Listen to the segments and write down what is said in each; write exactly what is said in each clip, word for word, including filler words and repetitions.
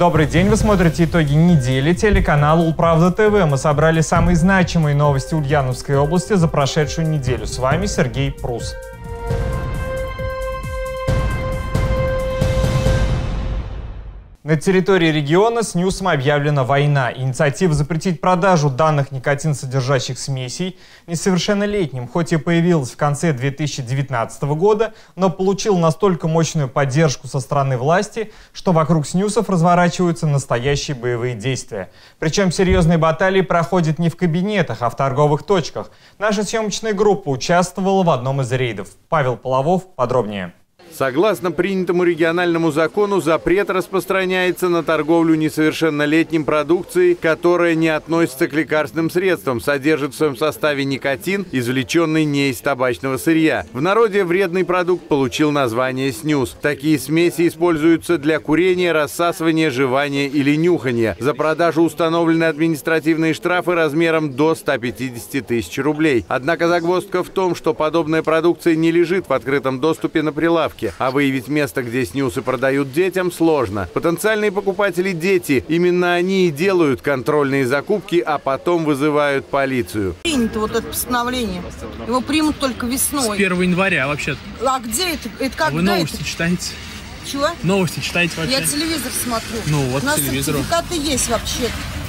Добрый день, вы смотрите итоги недели, телеканал Улправда ТВ. Мы собрали самые значимые новости Ульяновской области за прошедшую неделю. С вами Сергей Прус. На территории региона снюсом объявлена война. Инициатива запретить продажу данных никотин-содержащих смесей несовершеннолетним, хоть и появилась в конце две тысячи девятнадцатого года, но получил настолько мощную поддержку со стороны власти, что вокруг снюсов разворачиваются настоящие боевые действия. Причем серьезные баталии проходят не в кабинетах, а в торговых точках. Наша съемочная группа участвовала в одном из рейдов. Павел Половов подробнее. Согласно принятому региональному закону, запрет распространяется на торговлю несовершеннолетним продукцией, которая не относится к лекарственным средствам, содержит в своем составе никотин, извлеченный не из табачного сырья. В народе вредный продукт получил название снюс. Такие смеси используются для курения, рассасывания, жевания или нюхания. За продажу установлены административные штрафы размером до ста пятидесяти тысяч рублей. Однако загвоздка в том, что подобная продукция не лежит в открытом доступе на прилавке. А выявить место, где снюсы продают детям, сложно. Потенциальные покупатели – дети. Именно они и делают контрольные закупки, а потом вызывают полицию. Принято вот это постановление. Его примут только весной. С первого января вообще-то. А где это? Это когда? А вы новости это? читаете? Чего? Новости читаете вообще? Я телевизор смотрю. Ну вот, у нас телевизору. сертификаты есть вообще.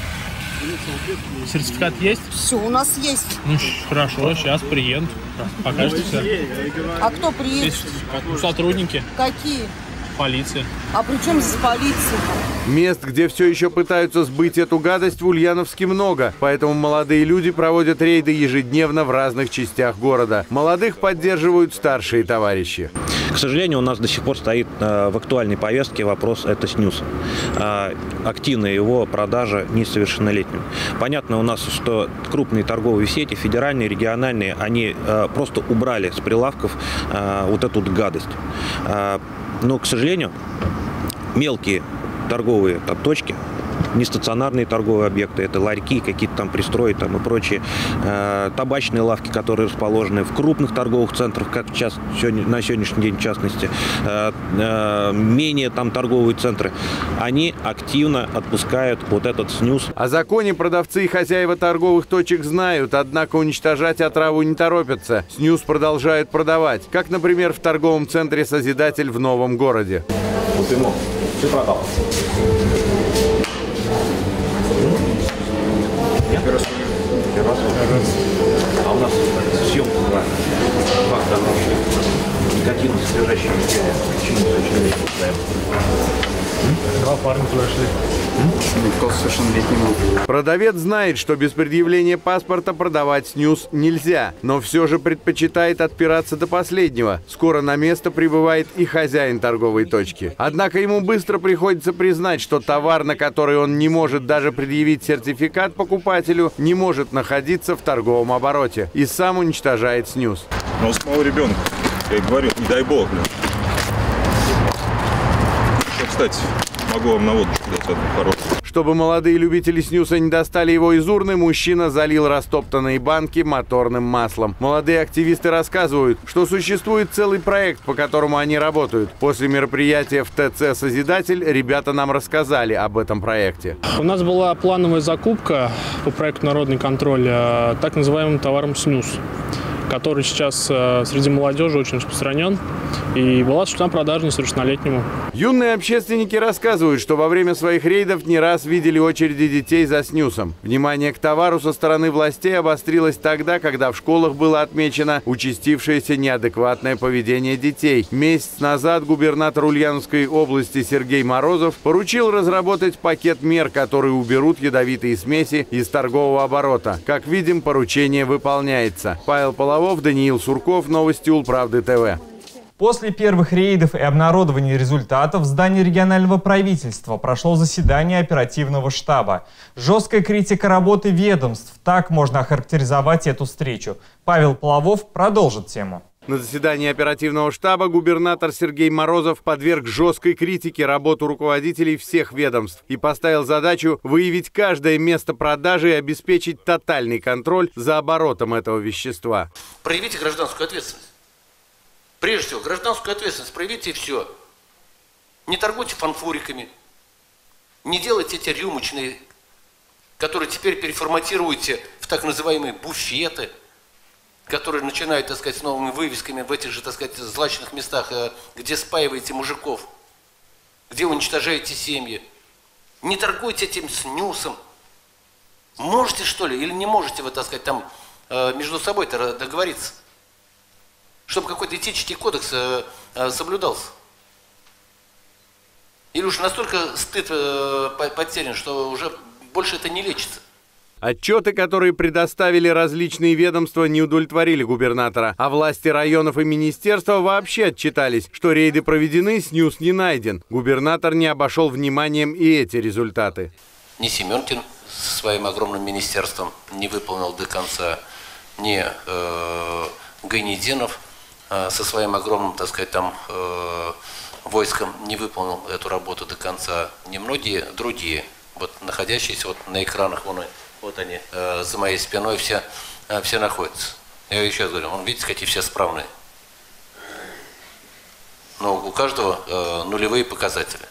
Сертификат есть? Все, у нас есть. Ну, хорошо, сейчас приедут. Покажете все. А кто приедет? Есть, ну, сотрудники. Какие? Полиция. А при чем здесь полиция? Мест, где все еще пытаются сбыть эту гадость, в Ульяновске много. Поэтому молодые люди проводят рейды ежедневно в разных частях города. Молодых поддерживают старшие товарищи. К сожалению, у нас до сих пор стоит э, в актуальной повестке вопрос «это снюс». Э, активная его продажа несовершеннолетним. Понятно у нас, что крупные торговые сети, федеральные, региональные, они э, просто убрали с прилавков э, вот эту гадость. Э, но, к сожалению, мелкие торговые там, точки, нестационарные торговые объекты, это ларьки, какие-то там пристрои там, и прочие, э, табачные лавки, которые расположены в крупных торговых центрах, как сейчас, сегодня, на сегодняшний день в частности, э, э, менее там торговые центры, они активно отпускают вот этот снюс. О законе продавцы и хозяева торговых точек знают, однако уничтожать отраву не торопятся. Снюс продолжают продавать, как, например, в торговом центре «Созидатель» в Новом городе. Вот ему, ты продал. А у нас съемка была факта никотин, содержащий очень Два парня туда шли. Продавец знает, что без предъявления паспорта продавать снюс нельзя, но все же предпочитает отпираться до последнего. Скоро на место прибывает и хозяин торговой точки. Однако ему быстро приходится признать, что товар, на который он не может даже предъявить сертификат покупателю, не может находиться в торговом обороте и сам уничтожает снюс. Но у самого ребенка, я говорю, не дай бог, блин. Еще, кстати, могу вам на водочку дать одну хорошую. Чтобы молодые любители снюса не достали его из урны, мужчина залил растоптанные банки моторным маслом. Молодые активисты рассказывают, что существует целый проект, по которому они работают. После мероприятия в ТЦ «Созидатель» ребята нам рассказали об этом проекте. У нас была плановая закупка по проекту «Народный контроль» так называемым товаром снюс, который сейчас э, среди молодежи очень распространен, и была осуществлена продажа несовершеннолетнему. Юные общественники рассказывают, что во время своих рейдов не раз видели очереди детей за снюсом. Внимание к товару со стороны властей обострилось тогда, когда в школах было отмечено участившееся неадекватное поведение детей. Месяц назад губернатор Ульяновской области Сергей Морозов поручил разработать пакет мер, которые уберут ядовитые смеси из торгового оборота. Как видим, поручение выполняется. Павел Половов, Даниил Сурков, новости Улправды ТВ. После первых рейдов и обнародования результатов в здании регионального правительства прошло заседание оперативного штаба. Жесткая критика работы ведомств. Так можно охарактеризовать эту встречу. Павел Половов продолжит тему. На заседании оперативного штаба губернатор Сергей Морозов подверг жесткой критике работу руководителей всех ведомств и поставил задачу выявить каждое место продажи и обеспечить тотальный контроль за оборотом этого вещества. Проявите гражданскую ответственность. Прежде всего, гражданскую ответственность проявите и все. Не торгуйте фанфуриками, Не делайте эти рюмочные, которые теперь переформатируете в так называемые буфеты, которые начинают, так сказать, с новыми вывесками в этих же, так сказать, злачных местах, где спаиваете мужиков, где уничтожаете семьи. Не торгуйте этим снюсом. Можете, что ли, или не можете вы, так сказать, там между собой-то договориться, чтобы какой-то этический кодекс соблюдался? Или уж настолько стыд потерян, что уже больше это не лечится? Отчеты, которые предоставили различные ведомства, не удовлетворили губернатора, а власти районов и министерства вообще отчитались, что рейды проведены, снюс не найден. Губернатор не обошел вниманием и эти результаты. Ни Семенкин со своим огромным министерством не выполнил до конца, ни э, Гайнединов э, со своим огромным, так сказать, там э, войском не выполнил эту работу до конца, ни многие другие, вот находящиеся вот на экранах, вон, вот они, э, за моей спиной все, э, все находятся. Я еще раз говорю, вон, видите, какие все справные. Но у каждого э, нулевые показатели.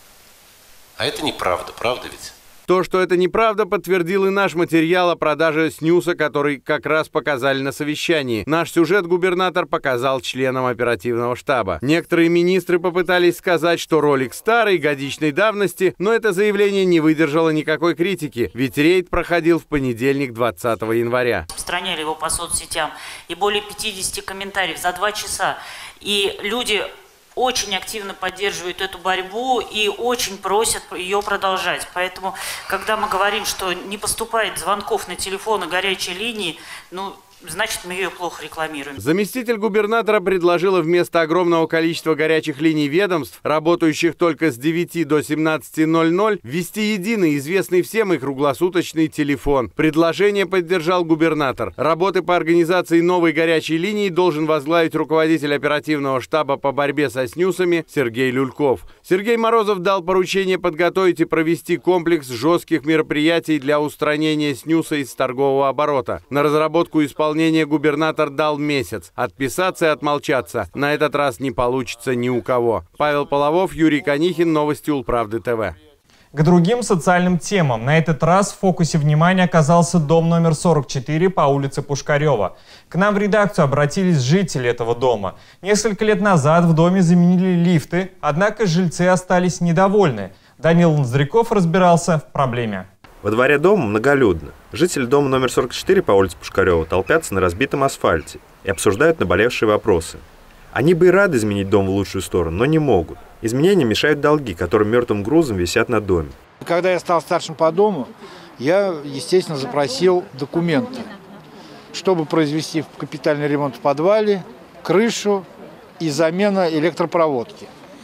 А это неправда, правда ведь? То, что это неправда, подтвердил и наш материал о продаже снюса, который как раз показали на совещании. Наш сюжет губернатор показал членам оперативного штаба. Некоторые министры попытались сказать, что ролик старой, годичной давности, но это заявление не выдержало никакой критики, ведь рейд проходил в понедельник, двадцатого января. Распространяли его по соцсетям, и более пятидесяти комментариев за два часа. И люди очень активно поддерживают эту борьбу и очень просят ее продолжать. Поэтому, когда мы говорим, что не поступает звонков на телефоны горячей линии, ну, значит, мы ее плохо рекламируем. Заместитель губернатора предложила вместо огромного количества горячих линий ведомств, работающих только с девяти до семнадцати ноль-ноль, ввести единый, известный всем и круглосуточный телефон. Предложение поддержал губернатор. Работы по организации новой горячей линии должен возглавить руководитель оперативного штаба по борьбе со снюсами Сергей Люльков. Сергей Морозов дал поручение подготовить и провести комплекс жестких мероприятий для устранения снюса из торгового оборота. На разработку исполнения губернатор дал месяц. Отписаться и отмолчаться на этот раз не получится ни у кого. Павел Половов, Юрий Конихин, новости Улправды ТВ. К другим социальным темам. На этот раз в фокусе внимания оказался дом номер сорок четыре по улице Пушкарева. К нам в редакцию обратились жители этого дома. Несколько лет назад в доме заменили лифты, однако жильцы остались недовольны. Данил Ноздряков разбирался в проблеме. Во дворе дома многолюдно. Жители дома номер сорок четыре по улице Пушкарева толпятся на разбитом асфальте и обсуждают наболевшие вопросы. Они бы и рады изменить дом в лучшую сторону, но не могут. Изменения мешают долги, которые мертвым грузом висят на доме. Когда я стал старшим по дому, я, естественно, запросил документы, чтобы произвести капитальный ремонт в подвале, крышу и замена электропроводки.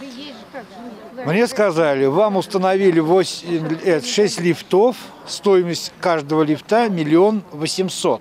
Мне сказали, вам установили восемь, шесть лифтов, стоимость каждого лифта миллион восемьсот.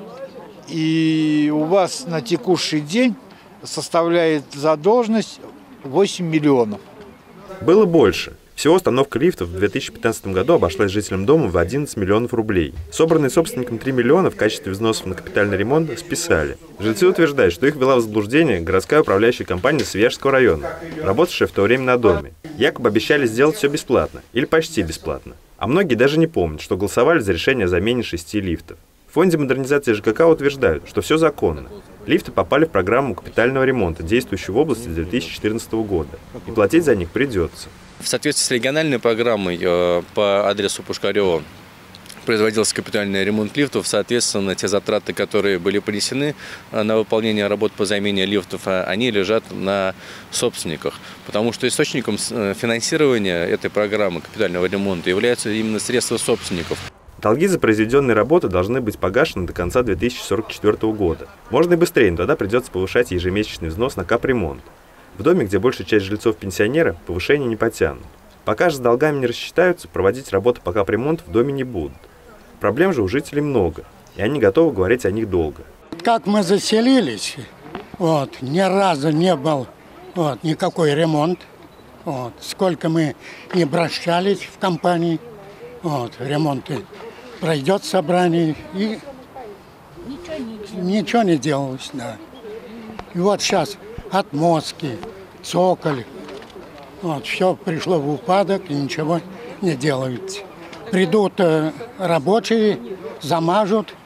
И у вас на текущий день составляет задолженность восемь миллионов. Было больше. Всего установка лифтов в две тысячи пятнадцатом году обошлась жителям дома в одиннадцать миллионов рублей. Собранные собственником три миллиона в качестве взносов на капитальный ремонт списали. Жильцы утверждают, что их ввела в заблуждение городская управляющая компания Свияжского района, работавшая в то время на доме. Якобы обещали сделать все бесплатно, или почти бесплатно. А многие даже не помнят, что голосовали за решение о замене шести лифтов. В фонде модернизации ЖКХ утверждают, что все законно. Лифты попали в программу капитального ремонта, действующую в области с две тысячи четырнадцатого года, и платить за них придется. В соответствии с региональной программой по адресу Пушкарева производился капитальный ремонт лифтов. Соответственно, те затраты, которые были понесены на выполнение работ по замене лифтов, они лежат на собственниках. Потому что источником финансирования этой программы капитального ремонта являются именно средства собственников. Долги за произведенные работы должны быть погашены до конца две тысячи сорок четвёртого года. Можно и быстрее, но тогда придется повышать ежемесячный взнос на капремонт. В доме, где большая часть жильцов пенсионеры, повышения не потянут. Пока же с долгами не рассчитаются, проводить работы по капремонту в доме не будут. Проблем же у жителей много, и они готовы говорить о них долго. Как мы заселились, вот, ни разу не был вот, никакой ремонт. Вот, сколько мы не обращались в компании, вот, ремонты пройдет собрание, и ничего не, ничего не делалось. Да. И вот сейчас отмостки, цоколь, вот, все пришло в упадок, и ничего не делают. Придут э, рабочие, замажут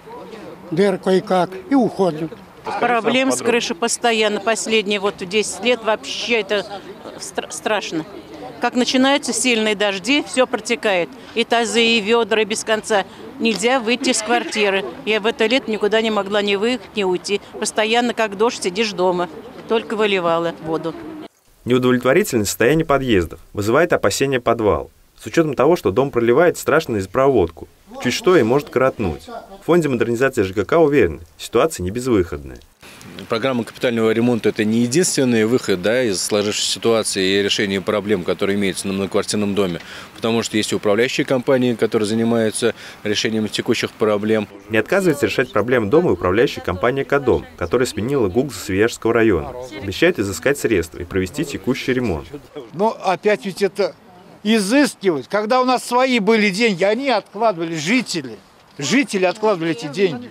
дырку и как, и уходят. Проблем с крышей постоянно. Последние вот десять лет вообще это стра- страшно. Как начинаются сильные дожди, все протекает. И тазы, и ведра, и без конца. Нельзя выйти из квартиры. Я в это лето никуда не могла ни выехать, ни уйти. Постоянно, как дождь, сидишь дома. Только выливала воду. Неудовлетворительное состояние подъездов вызывает опасения подвал. С учетом того, что дом проливает страшно из проводку. Чуть что и может коротнуть. В фонде модернизации ЖКХ уверены, ситуация не безвыходная. Программа капитального ремонта – это не единственный выход, да, из сложившейся ситуации и решения проблем, которые имеются на многоквартирном доме. Потому что есть и управляющие компании, которые занимаются решением текущих проблем. Не отказывается решать проблемы дома и управляющая компания «Кадом», которая сменила ГУКС Свияжского района. Обещает изыскать средства и провести текущий ремонт. Но опять ведь это изыскивать. Когда у нас свои были деньги, они откладывали, жители. Жители откладывали эти деньги.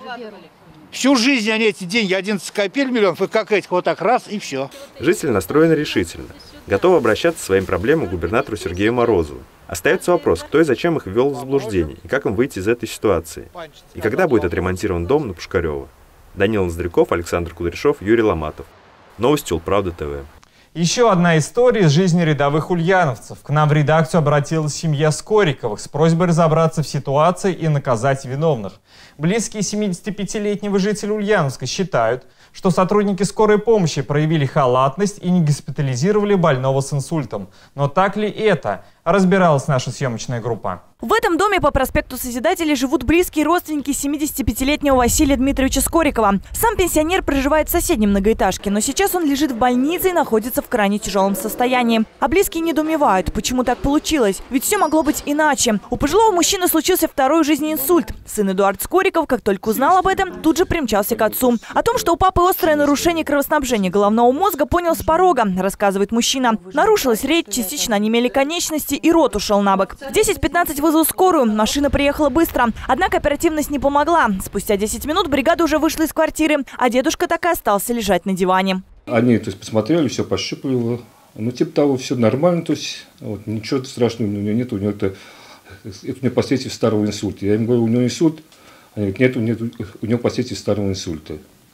Всю жизнь они эти деньги, одиннадцать копеек миллионов, и как этих вот так раз, и все. Жители настроены решительно. Готовы обращаться с своими проблемами к губернатору Сергею Морозову. Остается вопрос, кто и зачем их ввел в заблуждение, и как им выйти из этой ситуации. И когда будет отремонтирован дом на Пушкарева. Данил Ноздряков, Александр Кудряшов, Юрий Ломатов. Новости Улправда ТВ. Еще одна история из жизни рядовых ульяновцев. К нам в редакцию обратилась семья Скориковых с просьбой разобраться в ситуации и наказать виновных. Близкие семидесятипятилетнего жителя Ульяновска считают, что сотрудники скорой помощи проявили халатность и не госпитализировали больного с инсультом. Но так ли это? Разбиралась наша съемочная группа. В этом доме по проспекту Созидателей живут близкие родственники семидесятипятилетнего Василия Дмитриевича Скорикова. Сам пенсионер проживает в соседней многоэтажке, но сейчас он лежит в больнице и находится в крайне тяжелом состоянии. А близкие недоумевают, почему так получилось, ведь все могло быть иначе. У пожилого мужчины случился второй в жизни инсульт. Сын Эдуард Скориков, как только узнал об этом, тут же примчался к отцу. О том, что у папы острое нарушение кровоснабжения головного мозга, понял с порога, рассказывает мужчина. Нарушилась речь, частично онемели конечности и рот ушел на бок. В десять пятнадцать вызвал скорую, машина приехала быстро. Однако оперативность не помогла. Спустя десять минут бригада уже вышла из квартиры, а дедушка так и остался лежать на диване. Они, то есть, посмотрели, все пощупали его. Ну, типа того, все нормально, то есть, вот, ничего страшного у него нет, у него это, это у него последствия старого инсульта. Я им говорю, у него инсульт, они говорят, нет, нет, у него последствия старого инсульта.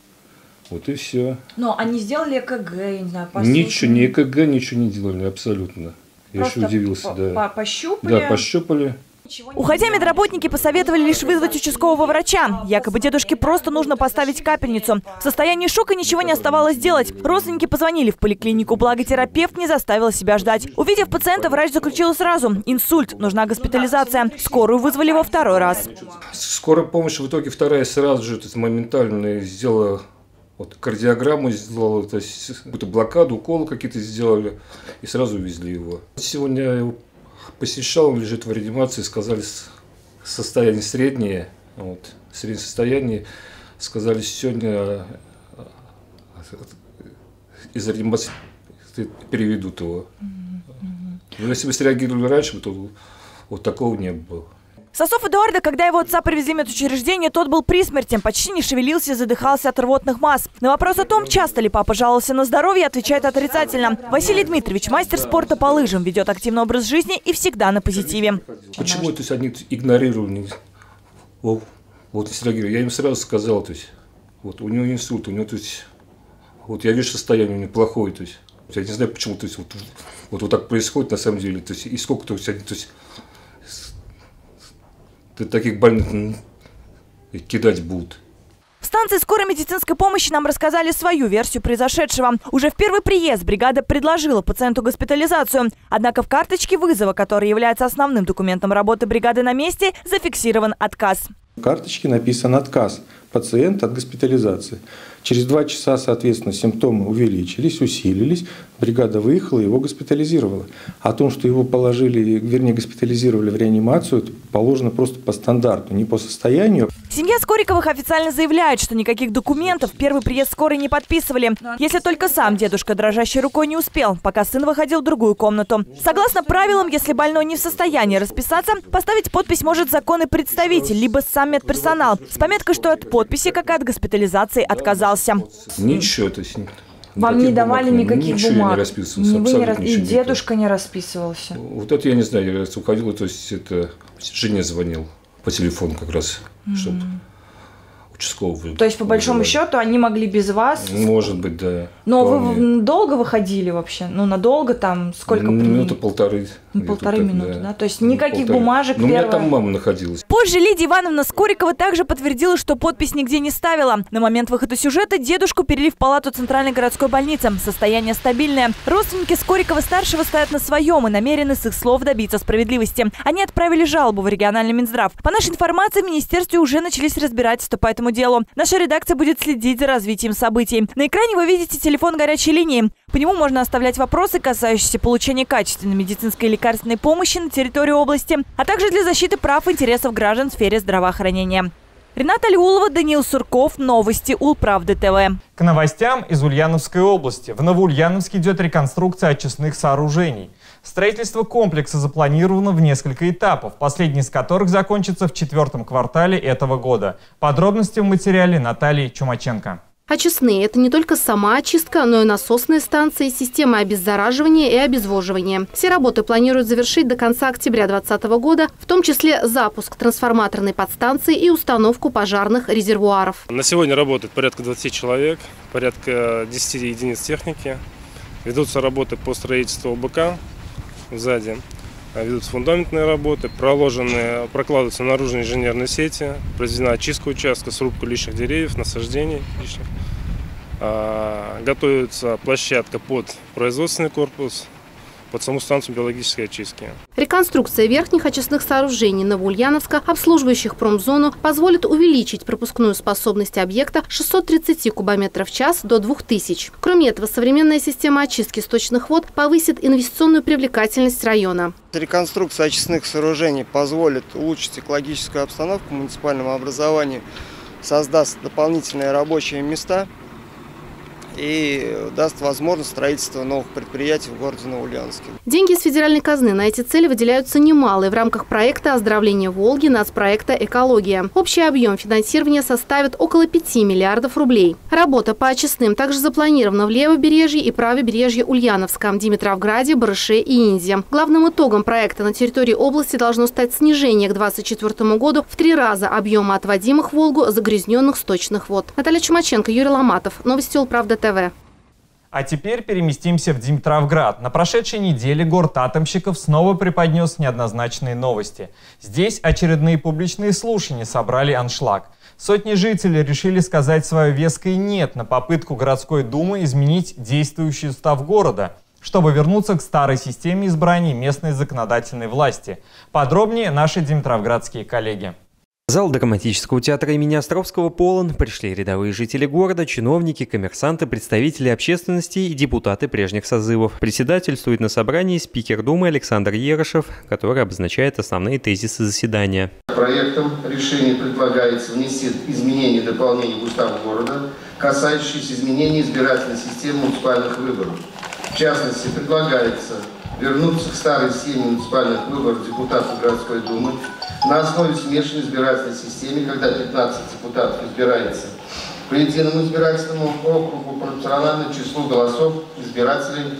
Вот и все. Но они сделали ЭКГ, я не знаю, послушали. Ничего, ни ЭКГ, ничего не делали, абсолютно. Я просто еще удивился, да. Пощупали? Да, пощупали. Уходя, медработники посоветовали лишь вызвать участкового врача. Якобы дедушке просто нужно поставить капельницу. В состоянии шока ничего не оставалось делать. Родственники позвонили в поликлинику, благо терапевт не заставил себя ждать. Увидев пациента, врач заключил сразу: инсульт, нужна госпитализация. Скорую вызвали во второй раз. Скорая помощь в итоге вторая сразу же, то есть, моментально сделала вот, кардиограмму, сделала, то есть, какую-то блокаду, уколы какие-то сделали и сразу увезли его. Сегодня я его посещал, он лежит в реанимации, сказали, состояние среднее, вот, среднее состояние, сказали, сегодня из реанимации переведут его. Но если бы среагировали раньше, то вот такого не было. Со слов Эдуарда, когда его отца привезли в медучреждение, тот был при смерти, почти не шевелился, задыхался от рвотных масс. На вопрос о том, часто ли папа жаловался на здоровье, отвечает отрицательно. Василий Дмитриевич, мастер спорта по лыжам, ведет активный образ жизни и всегда на позитиве. Почему то есть, они игнорировали? Вот, вот я им сразу сказал, то есть, вот, у него инсульт, у него, то есть, вот я вижу состояние у него плохое, то есть, я не знаю, почему, то есть, вот, вот, вот так происходит на самом деле, то есть, и сколько, то есть, они, то есть, таких больных кидать будут. В станции скорой медицинской помощи нам рассказали свою версию произошедшего. Уже в первый приезд бригада предложила пациенту госпитализацию. Однако в карточке вызова, которая является основным документом работы бригады на месте, зафиксирован отказ. В карточке написан отказ пациента от госпитализации. Через два часа, соответственно, симптомы увеличились, усилились. Бригада выехала и его госпитализировала. О том, что его положили, вернее, госпитализировали в реанимацию, это положено просто по стандарту, не по состоянию. Семья Скориковых официально заявляет, что никаких документов в первый приезд скорой не подписывали. Если только сам дедушка дрожащей рукой не успел, пока сын выходил в другую комнату. Согласно правилам, если больной не в состоянии расписаться, поставить подпись может законный представитель, либо сам медперсонал. С пометкой, что от подписи, как и от госпитализации, отказался. Ничего, то есть Вам не давали бумаг, никаких ничего бумаг? Я не расписывался, не вы не рас... И ничего дедушка не расписывался? Вот это я не знаю, я раз уходил, то есть это жене звонил по телефону как раз, mm-hmm. чтобы участковый. То есть, по большому вызывали. счету, они могли без вас? Может быть, да. Но вполне. Вы долго выходили вообще? Ну, надолго там? Сколько? Минуты полторы. Полторы так, минуты, да. да? То есть, никаких полторы. бумажек? Ну, первое... у меня там мама находилась. Позже Лидия Ивановна Скорикова также подтвердила, что подпись нигде не ставила. На момент выхода сюжета дедушку перевели в палату Центральной городской больницы. Состояние стабильное. Родственники Скорикова-старшего стоят на своем и намерены с их слов добиться справедливости. Они отправили жалобу в региональный Минздрав. По нашей информации, в министерстве уже начались разбирательства по этому делу. Наша редакция будет следить за развитием событий. На экране вы видите телефон горячей линии. По нему можно оставлять вопросы, касающиеся получения качественной медицинской и лекарственной помощи на территории области, а также для защиты прав и интересов граждан в сфере здравоохранения. Рената Алиулова, Даниил Сурков, новости Улправды ТВ. К новостям из Ульяновской области. В Новоульяновске идет реконструкция очистных сооружений. Строительство комплекса запланировано в несколько этапов, последний из которых закончится в четвертом квартале этого года. Подробности в материале Натальи Чумаченко. Очистные – это не только сама очистка, но и насосные станции, система обеззараживания и обезвоживания. Все работы планируют завершить до конца октября две тысячи двадцатого года, в том числе запуск трансформаторной подстанции и установку пожарных резервуаров. На сегодня работает порядка двадцати человек, порядка десяти единиц техники. Ведутся работы по строительству ОБК сзади. Ведутся фундаментные работы, проложены, прокладываются наружные инженерные сети, произведена очистка участка, срубка лишних деревьев, насаждений лишних. А, готовится площадка под производственный корпус, под саму станцию биологической очистки. Реконструкция верхних очистных сооружений Новоульяновска, обслуживающих промзону, позволит увеличить пропускную способность объекта с шестисот тридцати кубометров в час до двух тысяч. Кроме этого, современная система очистки сточных вод повысит инвестиционную привлекательность района. Реконструкция очистных сооружений позволит улучшить экологическую обстановку в муниципальном образовании, создаст дополнительные рабочие места и даст возможность строительства новых предприятий в городе Новоульяновске. Деньги из федеральной казны на эти цели выделяются немалые в рамках проекта «Оздоровление Волги» нацпроекта «Экология». Общий объем финансирования составит около пяти миллиардов рублей. Работа по очистным также запланирована в левобережье и правобережье Ульяновска, Димитровграде, Барыше и Инзе. Главным итогом проекта на территории области должно стать снижение к две тысячи двадцать четвёртому году в три раза объема отводимых в Волгу загрязненных сточных вод. Наталья Чумаченко, Юрий Ломатов. Новости Улправды ТВ. А теперь переместимся в Димитровград. На прошедшей неделе город-атомщиков снова преподнес неоднозначные новости. Здесь очередные публичные слушания собрали аншлаг. Сотни жителей решили сказать свое веское «нет» на попытку городской думы изменить действующий устав города, чтобы вернуться к старой системе избрания местной законодательной власти. Подробнее наши димитровградские коллеги. Зал драматического театра имени Островского полон. Пришли рядовые жители города, чиновники, коммерсанты, представители общественности и депутаты прежних созывов. Председательствует на собрании спикер Думы Александр Ерошев, который обозначает основные тезисы заседания. Проектом решения предлагается внести изменения и дополнения в устав города, касающиеся изменений избирательной системы муниципальных выборов. В частности, предлагается вернуться к старой схеме муниципальных выборов депутатов городской думы на основе смешанной избирательной системы, когда пятнадцать депутатов избирается по единому избирательному округу пропорционально числу голосов избирателей,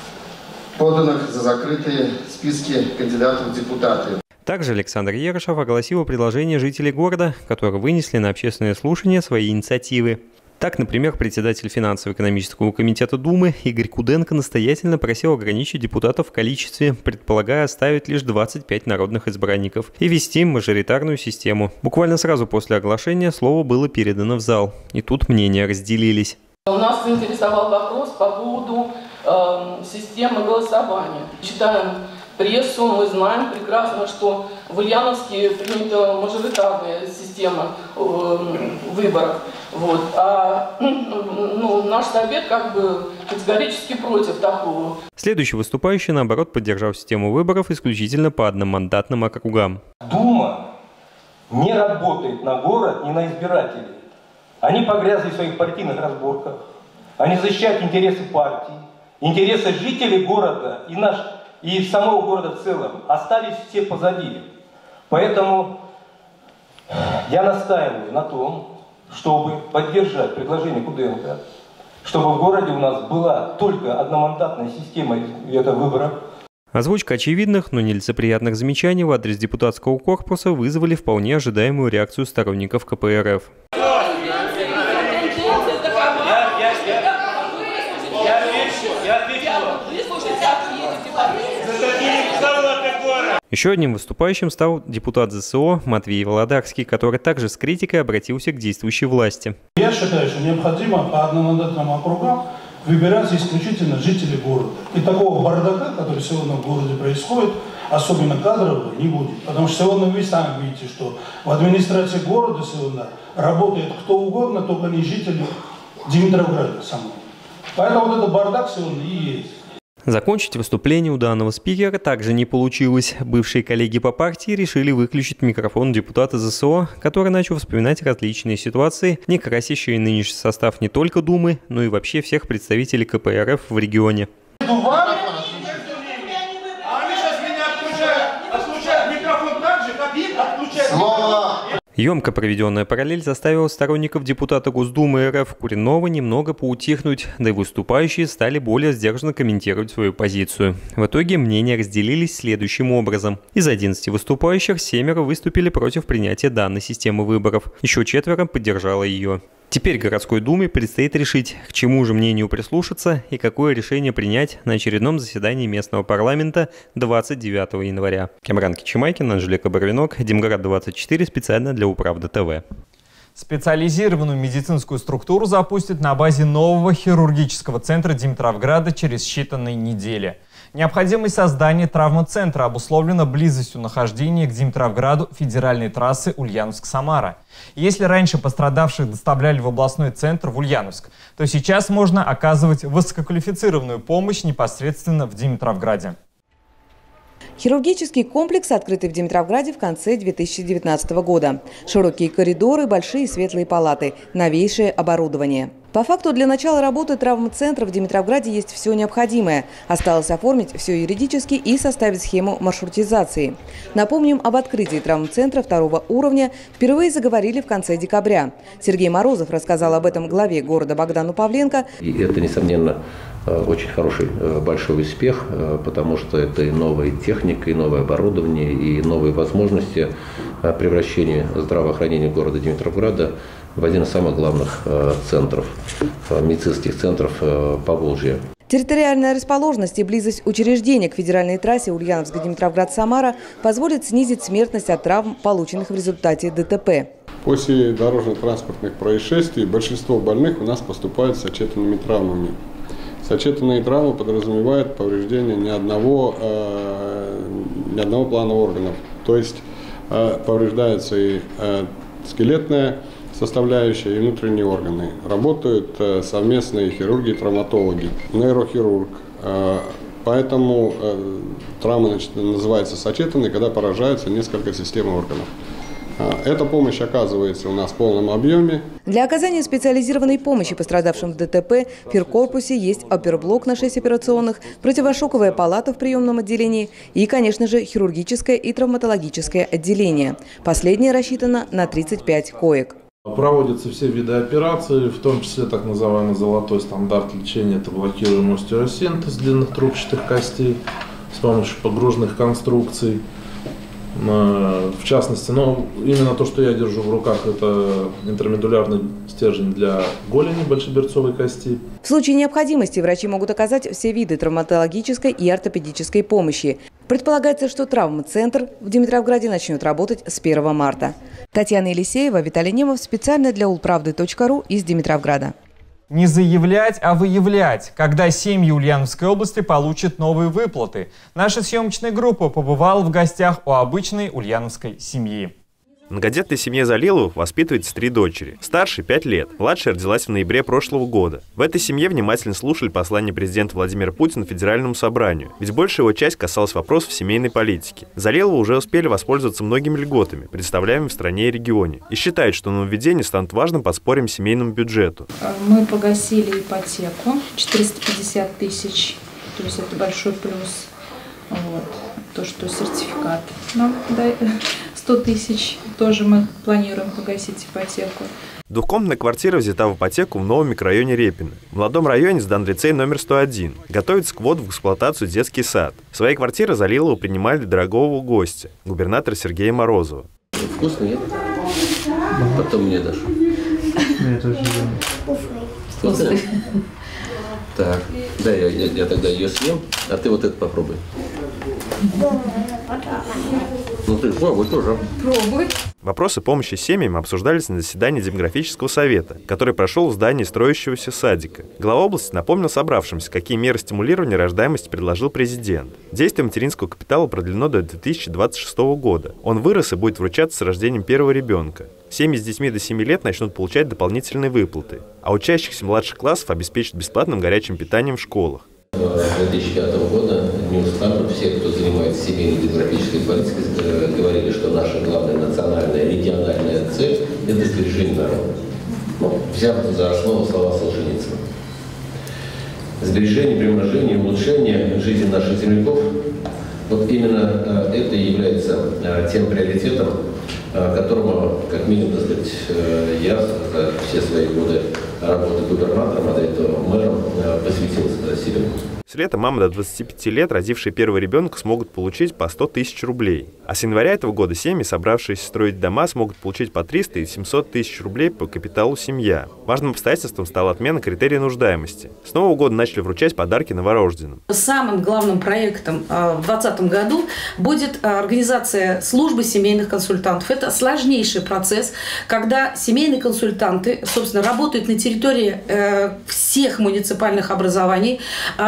поданных за закрытые списки кандидатов в депутаты. Также Александр Ерошев огласил предложения жителей города, которые вынесли на общественное слушание свои инициативы. Так, например, председатель финансово-экономического комитета Думы Игорь Куденко настоятельно просил ограничить депутатов в количестве, предполагая оставить лишь двадцать пять народных избранников и ввести мажоритарную систему. Буквально сразу после оглашения слово было передано в зал, и тут мнения разделились. У нас заинтересовал вопрос по поводу э, системы голосования. Читаем прессу, мы знаем прекрасно, что в Ульяновске принята мажоритарная система э, выборов. Вот. А ну, наш совет как бы категорически против такого. Следующий выступающий, наоборот, поддержал систему выборов исключительно по одномандатным округам. Дума не работает на город, ни на избирателей. Они погрязли в своих партийных разборках. Они защищают интересы партии, интересы жителей города и, наш, и самого города в целом. Остались все позади. Поэтому я настаиваю на том, чтобы поддержать предложение Куденко, чтобы в городе у нас была только одномандатная система выборов. Озвучка очевидных, но нелицеприятных замечаний в адрес депутатского корпуса вызвали вполне ожидаемую реакцию сторонников ка пэ эр эф. Еще одним выступающим стал депутат зэ эс о Матвей Володарский, который также с критикой обратился к действующей власти. Я считаю, что необходимо по одномандатным округам выбирать исключительно жителей города. И такого бардака, который сегодня в городе происходит, особенно кадрового, не будет. Потому что сегодня вы сами видите, что в администрации города сегодня работает кто угодно, только не жители Димитровграда самого. Поэтому вот этот бардак сегодня и есть. Закончить выступление у данного спикера также не получилось. Бывшие коллеги по партии решили выключить микрофон депутата зэ эс о, который начал вспоминать различные ситуации, не красящие нынешний состав не только Думы, но и вообще всех представителей ка пэ эр эф в регионе. Емко проведенная параллель заставила сторонников депутата Госдумы эр эф Куринова немного поутихнуть, да и выступающие стали более сдержанно комментировать свою позицию. В итоге мнения разделились следующим образом. Из одиннадцати выступающих семеро выступили против принятия данной системы выборов, еще четверо поддержало ее. Теперь городской думе предстоит решить, к чему же мнению прислушаться и какое решение принять на очередном заседании местного парламента двадцать девятого января. Кемран Кичимайкин, Анжелика Барвинок, Демград двадцать четыре, специально для Управда тэ вэ. Специализированную медицинскую структуру запустят на базе нового хирургического центра Димитровграда через считанные недели. Необходимость создания травмоцентра обусловлена близостью нахождения к Димитровграду федеральной трассы Ульяновск-Самара. Если раньше пострадавших доставляли в областной центр в Ульяновск, то сейчас можно оказывать высококвалифицированную помощь непосредственно в Димитровграде. Хирургический комплекс, открытый в Димитровграде в конце две тысячи девятнадцатого года. Широкие коридоры, большие светлые палаты, новейшее оборудование. По факту для начала работы травмцентра в Димитровграде есть все необходимое. Осталось оформить все юридически и составить схему маршрутизации. Напомним, об открытии травмцентра второго уровня впервые заговорили в конце декабря. Сергей Морозов рассказал об этом главе города Богдану Павленко. И это, несомненно, очень хороший большой успех, потому что это и новая техника, и новое оборудование, и новые возможности превращения здравоохранения города Димитровграда в один из самых главных центров, медицинских центров Поволжья. Территориальная расположенность и близость учреждения к федеральной трассе Ульяновск-Димитровград-Самара позволит снизить смертность от травм, полученных в результате дэ тэ пэ. После дорожно-транспортных происшествий большинство больных у нас поступают с сочетанными травмами. Сочетанные травмы подразумевают повреждение ни одного, э, ни одного плана органов. То есть э, повреждается и э, скелетная составляющая, и внутренние органы. Работают э, совместные хирурги и травматологи, нейрохирург. Э, поэтому э, травма, значит, называется сочетанной, когда поражаются несколько систем органов. Эта помощь оказывается у нас в полном объеме. Для оказания специализированной помощи пострадавшим в дэ тэ пэ в фиркорпусе есть оперблок на шесть операционных, противошоковая палата в приемном отделении и, конечно же, хирургическое и травматологическое отделение. Последнее рассчитано на тридцать пять коек. Проводятся все виды операций, в том числе так называемый золотой стандарт лечения – это блокируемый остеосинтез длинных трубчатых костей с помощью погружных конструкций. В частности, ну, именно то, что я держу в руках, это интермедулярный стержень для голени большеберцовой кости. В случае необходимости врачи могут оказать все виды травматологической и ортопедической помощи. Предполагается, что травмцентр в Димитровграде начнет работать с первого марта. Татьяна Елисеева, Виталий Немов, специально для улправды точка ру из Димитровграда. Не заявлять, а выявлять, когда семьи Ульяновской области получат новые выплаты. Наша съемочная группа побывала в гостях у обычной ульяновской семьи. В многодетной семье Залиловых воспитывается три дочери. Старшей – пять лет. Младшая родилась в ноябре прошлого года. В этой семье внимательно слушали послание президента Владимира Путина Федеральному собранию. Ведь большая его часть касалась вопросов семейной политики. Залиловы уже успели воспользоваться многими льготами, представляемыми в стране и регионе. И считают, что нововведения станут важным подспорьем семейному бюджету. Мы погасили ипотеку четыреста пятьдесят тысяч, то есть это большой плюс. Вот. То, что сертификат нам дает сто тысяч, тоже мы планируем погасить ипотеку. Двухкомнатная квартира взята в ипотеку в новом микрорайоне Репино. В молодом районе сдан лицей номер сто один. Готовится к вводу в эксплуатацию детский сад. Свои квартиры Залилова принимали для дорогого гостя, губернатора Сергея Морозова. Вкусно, нет? Потом мне дашь. Вкусно? Так, да, я, я, я тогда ее съем, а ты вот это попробуй. Ну ты пробуй тоже. Пробуй. Вопросы помощи семьям обсуждались на заседании демографического совета, который прошел в здании строящегося садика. Глава области напомнил собравшимся, какие меры стимулирования рождаемости предложил президент. Действие материнского капитала продлено до две тысячи двадцать шестого года. Он вырос и будет вручаться с рождением первого ребенка. Семьи с детьми до семи лет начнут получать дополнительные выплаты, а учащихся младших классов обеспечат бесплатным горячим питанием в школах. С две тысячи пятого года неустанно все, кто занимается семейной демографической политикой, говорили, что наша главная национальная региональная цель – это сбережение народа. Ну, взяв за основу слова Солженицына. Сбережение, приумножение, улучшение жизни наших земляков – вот именно это и является тем приоритетом, которому, как минимум, так сказать, я за все свои годы работы губернатором, а до этого мэром, посвятил себе. С лета мамы до двадцати пяти лет, родившие первого ребенка, смогут получить по сто тысяч рублей. А с января этого года семьи, собравшиеся строить дома, смогут получить по триста и семьсот тысяч рублей по капиталу семья. Важным обстоятельством стала отмена критерия нуждаемости. С нового года начали вручать подарки новорожденным. Самым главным проектом в две тысячи двадцатом году будет организация службы семейных консультантов. Это сложнейший процесс, когда семейные консультанты, собственно, работают на территории всех муниципальных образований.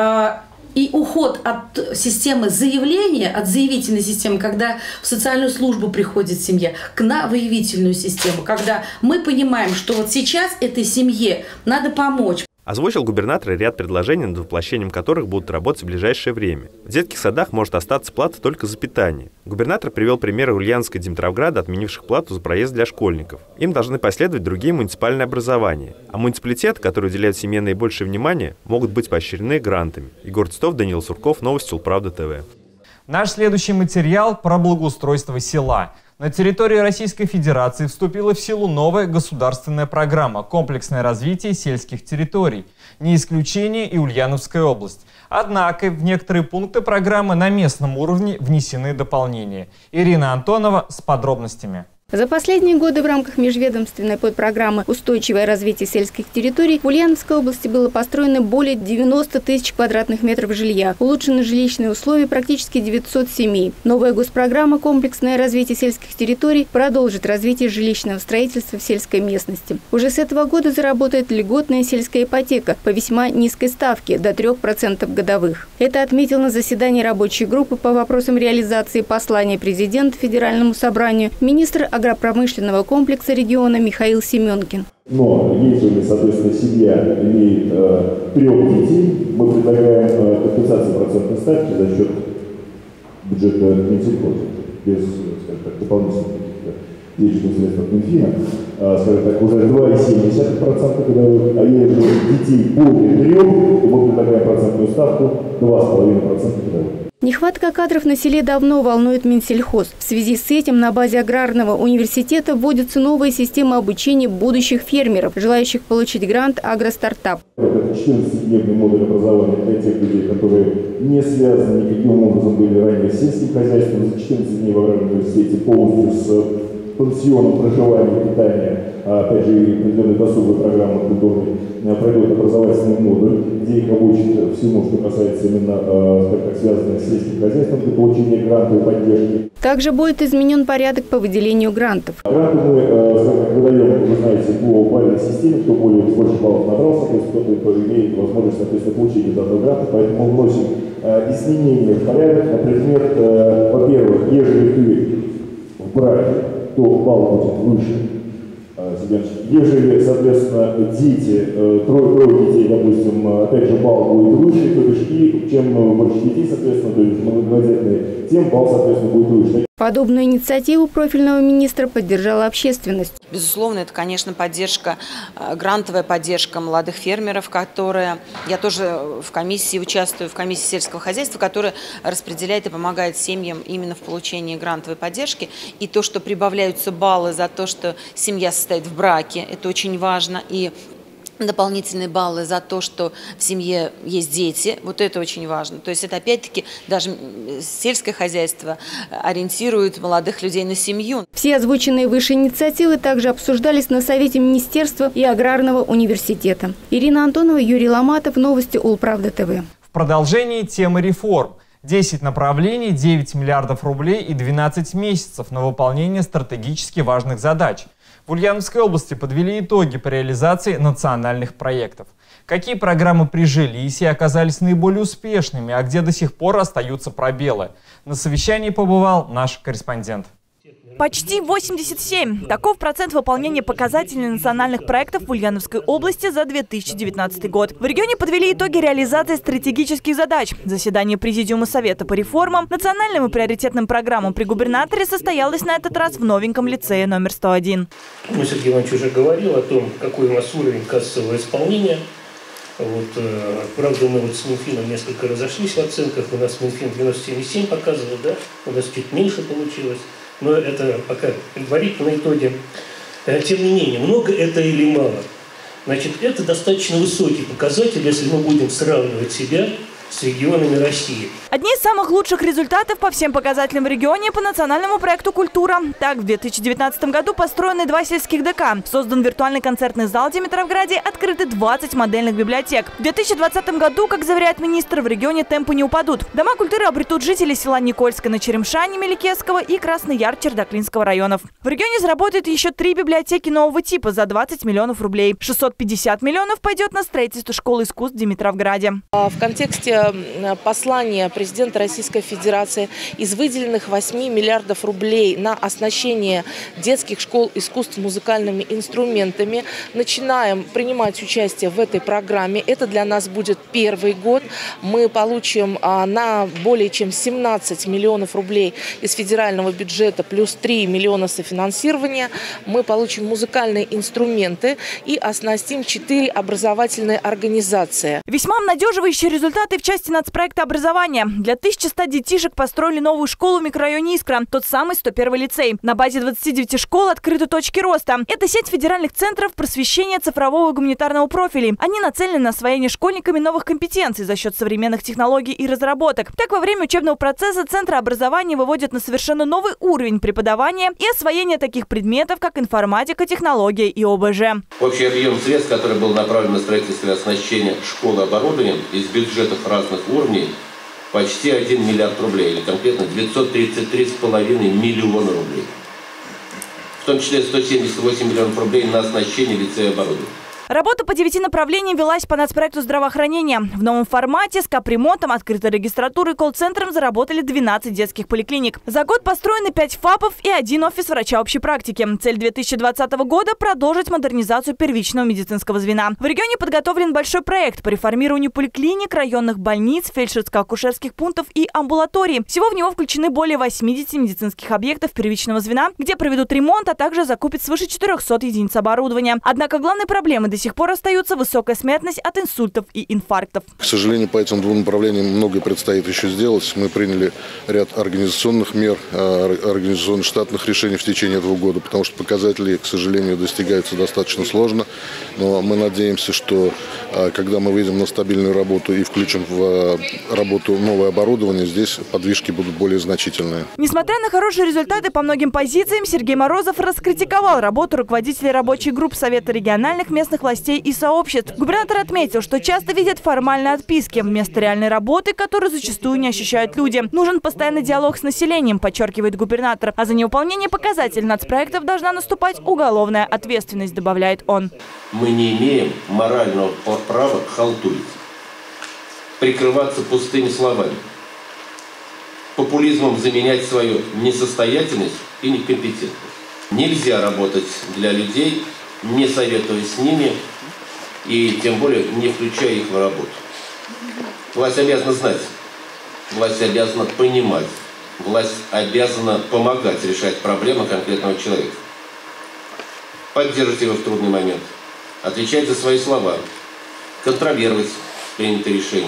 И уход от системы заявления, от заявительной системы, когда в социальную службу приходит семья, к на выявительную систему, когда мы понимаем, что вот сейчас этой семье надо помочь. Озвучил губернатор ряд предложений, над воплощением которых будут работать в ближайшее время. В детских садах может остаться плата только за питание. Губернатор привел примеры Ульяновска и Димитровграда, отменивших плату за проезд для школьников. Им должны последовать другие муниципальные образования. А муниципалитеты, которые уделяют семье наибольшее внимание, могут быть поощрены грантами. Егор Титов, Даниил Сурков, новости Улправда ТВ. Наш следующий материал про благоустройство села. На территории Российской Федерации вступила в силу новая государственная программа «Комплексное развитие сельских территорий». Не исключение и Ульяновская область. Однако в некоторые пункты программы на местном уровне внесены дополнения. Ирина Антонова с подробностями. За последние годы в рамках межведомственной подпрограммы «Устойчивое развитие сельских территорий» в Ульяновской области было построено более девяноста тысяч квадратных метров жилья. Улучшены жилищные условия практически девятьсот семей. Новая госпрограмма «Комплексное развитие сельских территорий» продолжит развитие жилищного строительства в сельской местности. Уже с этого года заработает льготная сельская ипотека по весьма низкой ставке до трёх процентов годовых. Это отметил на заседании рабочей группы по вопросам реализации послания президента Федеральному собранию министр агропромышленного комплекса региона Михаил Семенкин. Но если, соответственно, семья имеет э, трех детей, мы предлагаем э, компенсацию процентной ставки за счет бюджета Минсельхоза, без, скажем так, дополнительных денежных средств от Минфина, э, скажем так, уже два целых семь десятых процента годовых, а если детей более трех, то мы предлагаем процентную ставку два целых пять десятых процента годовых. Нехватка кадров на селе давно волнует Минсельхоз. В связи с этим на базе аграрного университета вводится новая система обучения будущих фермеров, желающих получить грант «Агростартап». Это четырнадцатидневный модуль образования для тех людей, которые не связаны никаким образом были ранее с сельским хозяйством. За четырнадцать дней в аграрном университете полностью с пансионом, проживания, питания, а опять же и определенная досуговая программа культурной, пройдет образовательный модуль, где их обучат всему, что касается именно, как связанных с сельским хозяйством для получения гранта и поддержки. Также будет изменен порядок по выделению грантов. Гранты мы выдаем, вы знаете, по бальной системе, кто более больше баллов набрал, соответственно, кто имеет возможность, соответственно, получения данного гранта, поэтому мы вносим изменения в порядок на предмет, во-первых, ежели ты в браке, то балл будет выше. Ежели, соответственно, дети, трое, трое детей, допустим, опять же, балл будет выше, то бишь, и чем больше детей, соответственно, то есть многодетные, тем балл, соответственно, будет выше. Подобную инициативу профильного министра поддержала общественность. Безусловно, это, конечно, поддержка, грантовая поддержка молодых фермеров, которые, я тоже в комиссии участвую, в комиссии сельского хозяйства, которая распределяет и помогает семьям именно в получении грантовой поддержки. И то, что прибавляются баллы за то, что семья состоит в браке, оценки, это очень важно, и дополнительные баллы за то, что в семье есть дети. Вот это очень важно. То есть это опять-таки даже сельское хозяйство ориентирует молодых людей на семью. Все озвученные выше инициативы также обсуждались на Совете Министерства и Аграрного университета. Ирина Антонова, Юрий Ломатов. Новости Улправда ТВ. В продолжении темы реформ. десять направлений, девять миллиардов рублей и двенадцать месяцев на выполнение стратегически важных задач. В Ульяновской области подвели итоги по реализации национальных проектов. Какие программы прижились и оказались наиболее успешными, а где до сих пор остаются пробелы? На совещании побывал наш корреспондент. Почти восемьдесят семь. Таков процент выполнения показателей национальных проектов в Ульяновской области за две тысячи девятнадцатый год. В регионе подвели итоги реализации стратегических задач. Заседание Президиума Совета по реформам, национальным и приоритетным программам при губернаторе состоялось на этот раз в новеньком лицее номер сто один. Ну, Сергей Иванович уже говорил о том, какой у нас уровень кассового исполнения. Вот, э, правда, мы вот с Минфином несколько разошлись в оценках. У нас Минфин девяносто семь и семь показывал, да? У нас чуть меньше получилось. Но это пока предварительные итоги. Тем не менее, много это или мало? Значит, это достаточно высокий показатель, если мы будем сравнивать себя с регионами России. Одни из самых лучших результатов по всем показателям в регионе по национальному проекту «Культура». Так, в две тысячи девятнадцатом году построены два сельских ДК, создан виртуальный концертный зал в Димитровграде, открыты двадцать модельных библиотек. В две тысячи двадцатом году, как заверяет министр, в регионе темпы не упадут. Дома культуры обретут жители села Никольска на Черемшане Меликесского и Красный Яр Чердаклинского районов. В регионе заработают еще три библиотеки нового типа за двадцать миллионов рублей. шестьсот пятьдесят миллионов пойдет на строительство школы искусств в Димитровграде. В контексте послания президента Российской Федерации из выделенных восьми миллиардов рублей на оснащение детских школ искусств музыкальными инструментами начинаем принимать участие в этой программе. Это для нас будет первый год. Мы получим на более чем семнадцать миллионов рублей из федерального бюджета плюс три миллиона софинансирования. Мы получим музыкальные инструменты и оснастим четыре образовательные организации. Весьма обнадеживающие результаты в части нацпроекта образования. Для тысячи ста детишек построили новую школу в микрорайоне Искра, тот самый сто первый лицей. На базе двадцати девяти школ открыты точки роста. Это сеть федеральных центров просвещения цифрового и гуманитарного профилей. Они нацелены на освоение школьниками новых компетенций за счет современных технологий и разработок. Так, во время учебного процесса центры образования выводят на совершенно новый уровень преподавания и освоения таких предметов, как информатика, технология и О Б Ж. Общий объем средств, который был направлен на строительство и оснащение школы оборудованием из бюджетов разных уровней, почти один миллиард рублей, или конкретно девятьсот тридцать три с половиной миллиона рублей. В том числе сто семьдесят восемь миллионов рублей на оснащение лицея оборудования. Работа по девяти направлениям велась по нацпроекту здравоохранения. В новом формате с капремонтом, открытой регистратурой и колл-центром заработали двенадцать детских поликлиник. За год построены пять ФАПов и один офис врача общей практики. Цель две тысячи двадцатого года – продолжить модернизацию первичного медицинского звена. В регионе подготовлен большой проект по реформированию поликлиник, районных больниц, фельдшерско-акушерских пунктов и амбулаторий. Всего в него включены более восьмидесяти медицинских объектов первичного звена, где проведут ремонт, а также закупят свыше четырёхсот единиц оборудования. Однако главной проблемой до сих пор остается высокая смертность от инсультов и инфарктов. К сожалению, по этим двум направлениям многое предстоит еще сделать. Мы приняли ряд организационных мер, организационных штатных решений в течение этого года, потому что показатели, к сожалению, достигаются достаточно сложно. Но мы надеемся, что когда мы выйдем на стабильную работу и включим в работу новое оборудование, здесь подвижки будут более значительные. Несмотря на хорошие результаты по многим позициям, Сергей Морозов раскритиковал работу руководителей рабочих групп Совета региональных местных властей и сообществ. Губернатор отметил, что часто видят формальные отписки вместо реальной работы, которую зачастую не ощущают люди. Нужен постоянный диалог с населением, подчеркивает губернатор. А за невыполнение показателей нацпроектов должна наступать уголовная ответственность, добавляет он. Мы не имеем морального права халтурить, прикрываться пустыми словами, популизмом заменять свою несостоятельность и некомпетентность. Нельзя работать для людей, не советуясь с ними и тем более не включая их в работу. Власть обязана знать, власть обязана понимать, власть обязана помогать решать проблемы конкретного человека. Поддерживать его в трудный момент, отвечать за свои слова, контролировать принятые решения. В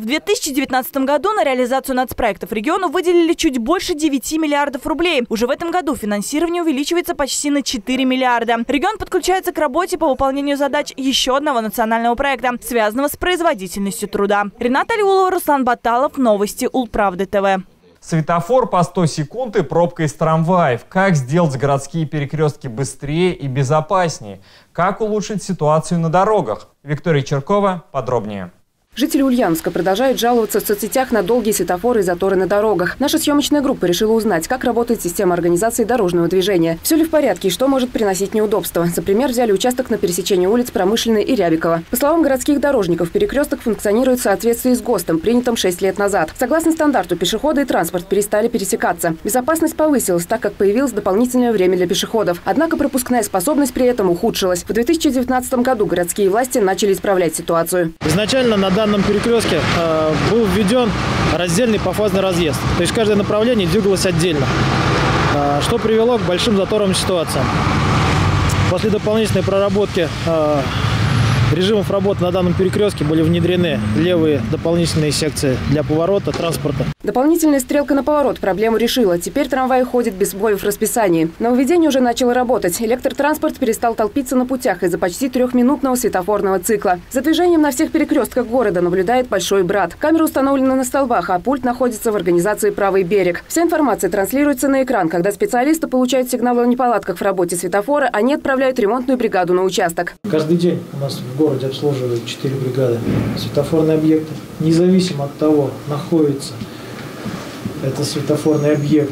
В две тысячи девятнадцатом году на реализацию нацпроектов региону выделили чуть больше девяти миллиардов рублей. Уже в этом году финансирование увеличивается почти на четыре миллиарда. Регион подключается к работе по выполнению задач еще одного национального проекта, связанного с производительностью труда. Рената Алиулова, Руслан Баталов. Новости Улправды ТВ. Светофор по сто секунд и пробка из трамваев. Как сделать городские перекрестки быстрее и безопаснее? Как улучшить ситуацию на дорогах? Виктория Черкова подробнее. Жители Ульяновска продолжают жаловаться в соцсетях на долгие светофоры и заторы на дорогах. Наша съемочная группа решила узнать, как работает система организации дорожного движения. Все ли в порядке и что может приносить неудобства. За пример взяли участок на пересечении улиц Промышленной и Рябикова. По словам городских дорожников, перекресток функционирует в соответствии с ГОСТом, принятым шесть лет назад. Согласно стандарту, пешеходы и транспорт перестали пересекаться. Безопасность повысилась, так как появилось дополнительное время для пешеходов. Однако пропускная способность при этом ухудшилась. В две тысячи девятнадцатом году городские власти начали исправлять ситуацию. Изначально на В данном перекрестке э, был введен раздельный пофазный разъезд. То есть каждое направление двигалось отдельно, э, что привело к большим заторам ситуациям. После дополнительной проработки э, режимов работы на данном перекрестке были внедрены левые дополнительные секции для поворота транспорта. Дополнительная стрелка на поворот проблему решила. Теперь трамваи ходят без сбоев в расписании. Нововведение уже начало работать. Электротранспорт перестал толпиться на путях из-за почти трехминутного светофорного цикла. За движением на всех перекрестках города наблюдает большой брат. Камера установлена на столбах, а пульт находится в организации «Правый берег». Вся информация транслируется на экран. Когда специалисты получают сигналы о неполадках в работе светофора, они отправляют ремонтную бригаду на участок. Каждый день у нас в городе обслуживают четыре бригады. Светофорные объекты, независимо от того, находится это светофорный объект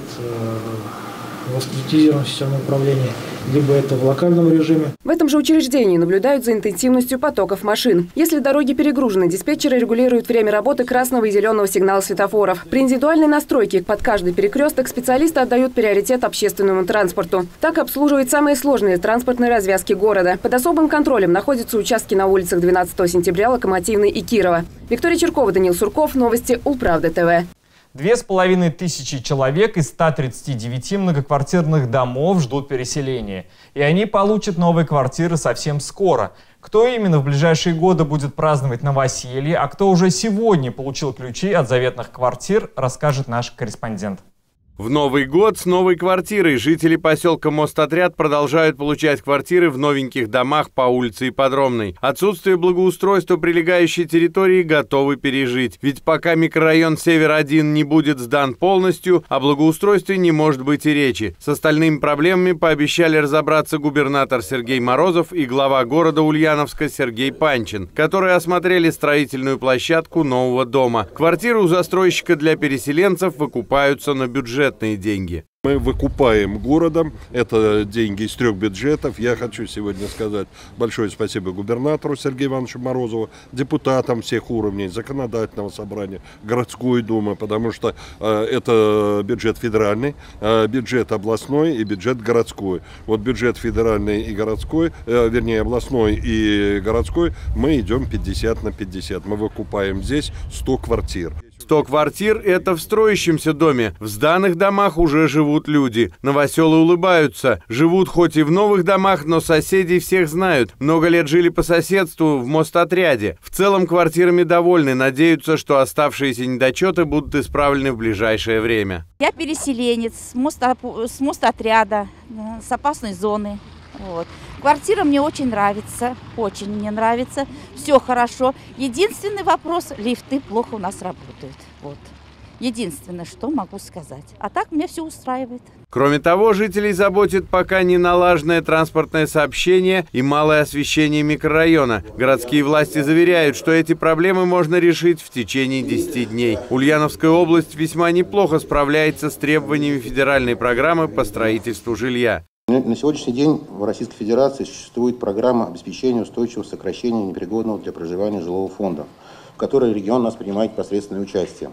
в автоматизированном системном управлении, либо это в локальном режиме. В этом же учреждении наблюдают за интенсивностью потоков машин. Если дороги перегружены, диспетчеры регулируют время работы красного и зеленого сигнала светофоров. При индивидуальной настройке под каждый перекресток специалисты отдают приоритет общественному транспорту. Так обслуживают самые сложные транспортные развязки города. Под особым контролем находятся участки на улицах двенадцатого сентября, Локомотивной и Кирова. Виктория Черкова, Даниил Сурков. Новости Улправды ТВ. Две с половиной тысячи человек из ста тридцати девяти многоквартирных домов ждут переселения. И они получат новые квартиры совсем скоро. Кто именно в ближайшие годы будет праздновать новоселье, а кто уже сегодня получил ключи от заветных квартир, расскажет наш корреспондент. В Новый год с новой квартирой жители поселка Мостотряд продолжают получать квартиры в новеньких домах по улице Ипподромной. Отсутствие благоустройства прилегающей территории готовы пережить. Ведь пока микрорайон Север один не будет сдан полностью, о благоустройстве не может быть и речи. С остальными проблемами пообещали разобраться губернатор Сергей Морозов и глава города Ульяновска Сергей Панчин, которые осмотрели строительную площадку нового дома. Квартиры у застройщика для переселенцев выкупаются на бюджет. Деньги. Мы выкупаем городом, это деньги из трех бюджетов. Я хочу сегодня сказать большое спасибо губернатору Сергею Ивановичу Морозову, депутатам всех уровней, законодательного собрания, городской думы, потому что э, это бюджет федеральный, э, бюджет областной и бюджет городской. Вот бюджет федеральный и городской, э, вернее областной и городской, мы идем пятьдесят на пятьдесят. Мы выкупаем здесь сто квартир. сто квартир – это в строящемся доме. В сданных домах уже живут люди. Новоселы улыбаются. Живут хоть и в новых домах, но соседей всех знают. Много лет жили по соседству в Мостотряде. В целом квартирами довольны. Надеются, что оставшиеся недочеты будут исправлены в ближайшее время. Я переселенец с, моста, с Мостотряда, с опасной зоны. Вот. Квартира мне очень нравится, очень мне нравится, все хорошо. Единственный вопрос, лифты плохо у нас работают. Вот. Единственное, что могу сказать. А так меня все устраивает. Кроме того, жителей заботит пока не налаженное транспортное сообщение и малое освещение микрорайона. Городские власти заверяют, что эти проблемы можно решить в течение десяти дней. Ульяновская область весьма неплохо справляется с требованиями федеральной программы по строительству жилья. На сегодняшний день в Российской Федерации существует программа обеспечения устойчивого сокращения непригодного для проживания жилого фонда, в которой регион у нас принимает непосредственное участие.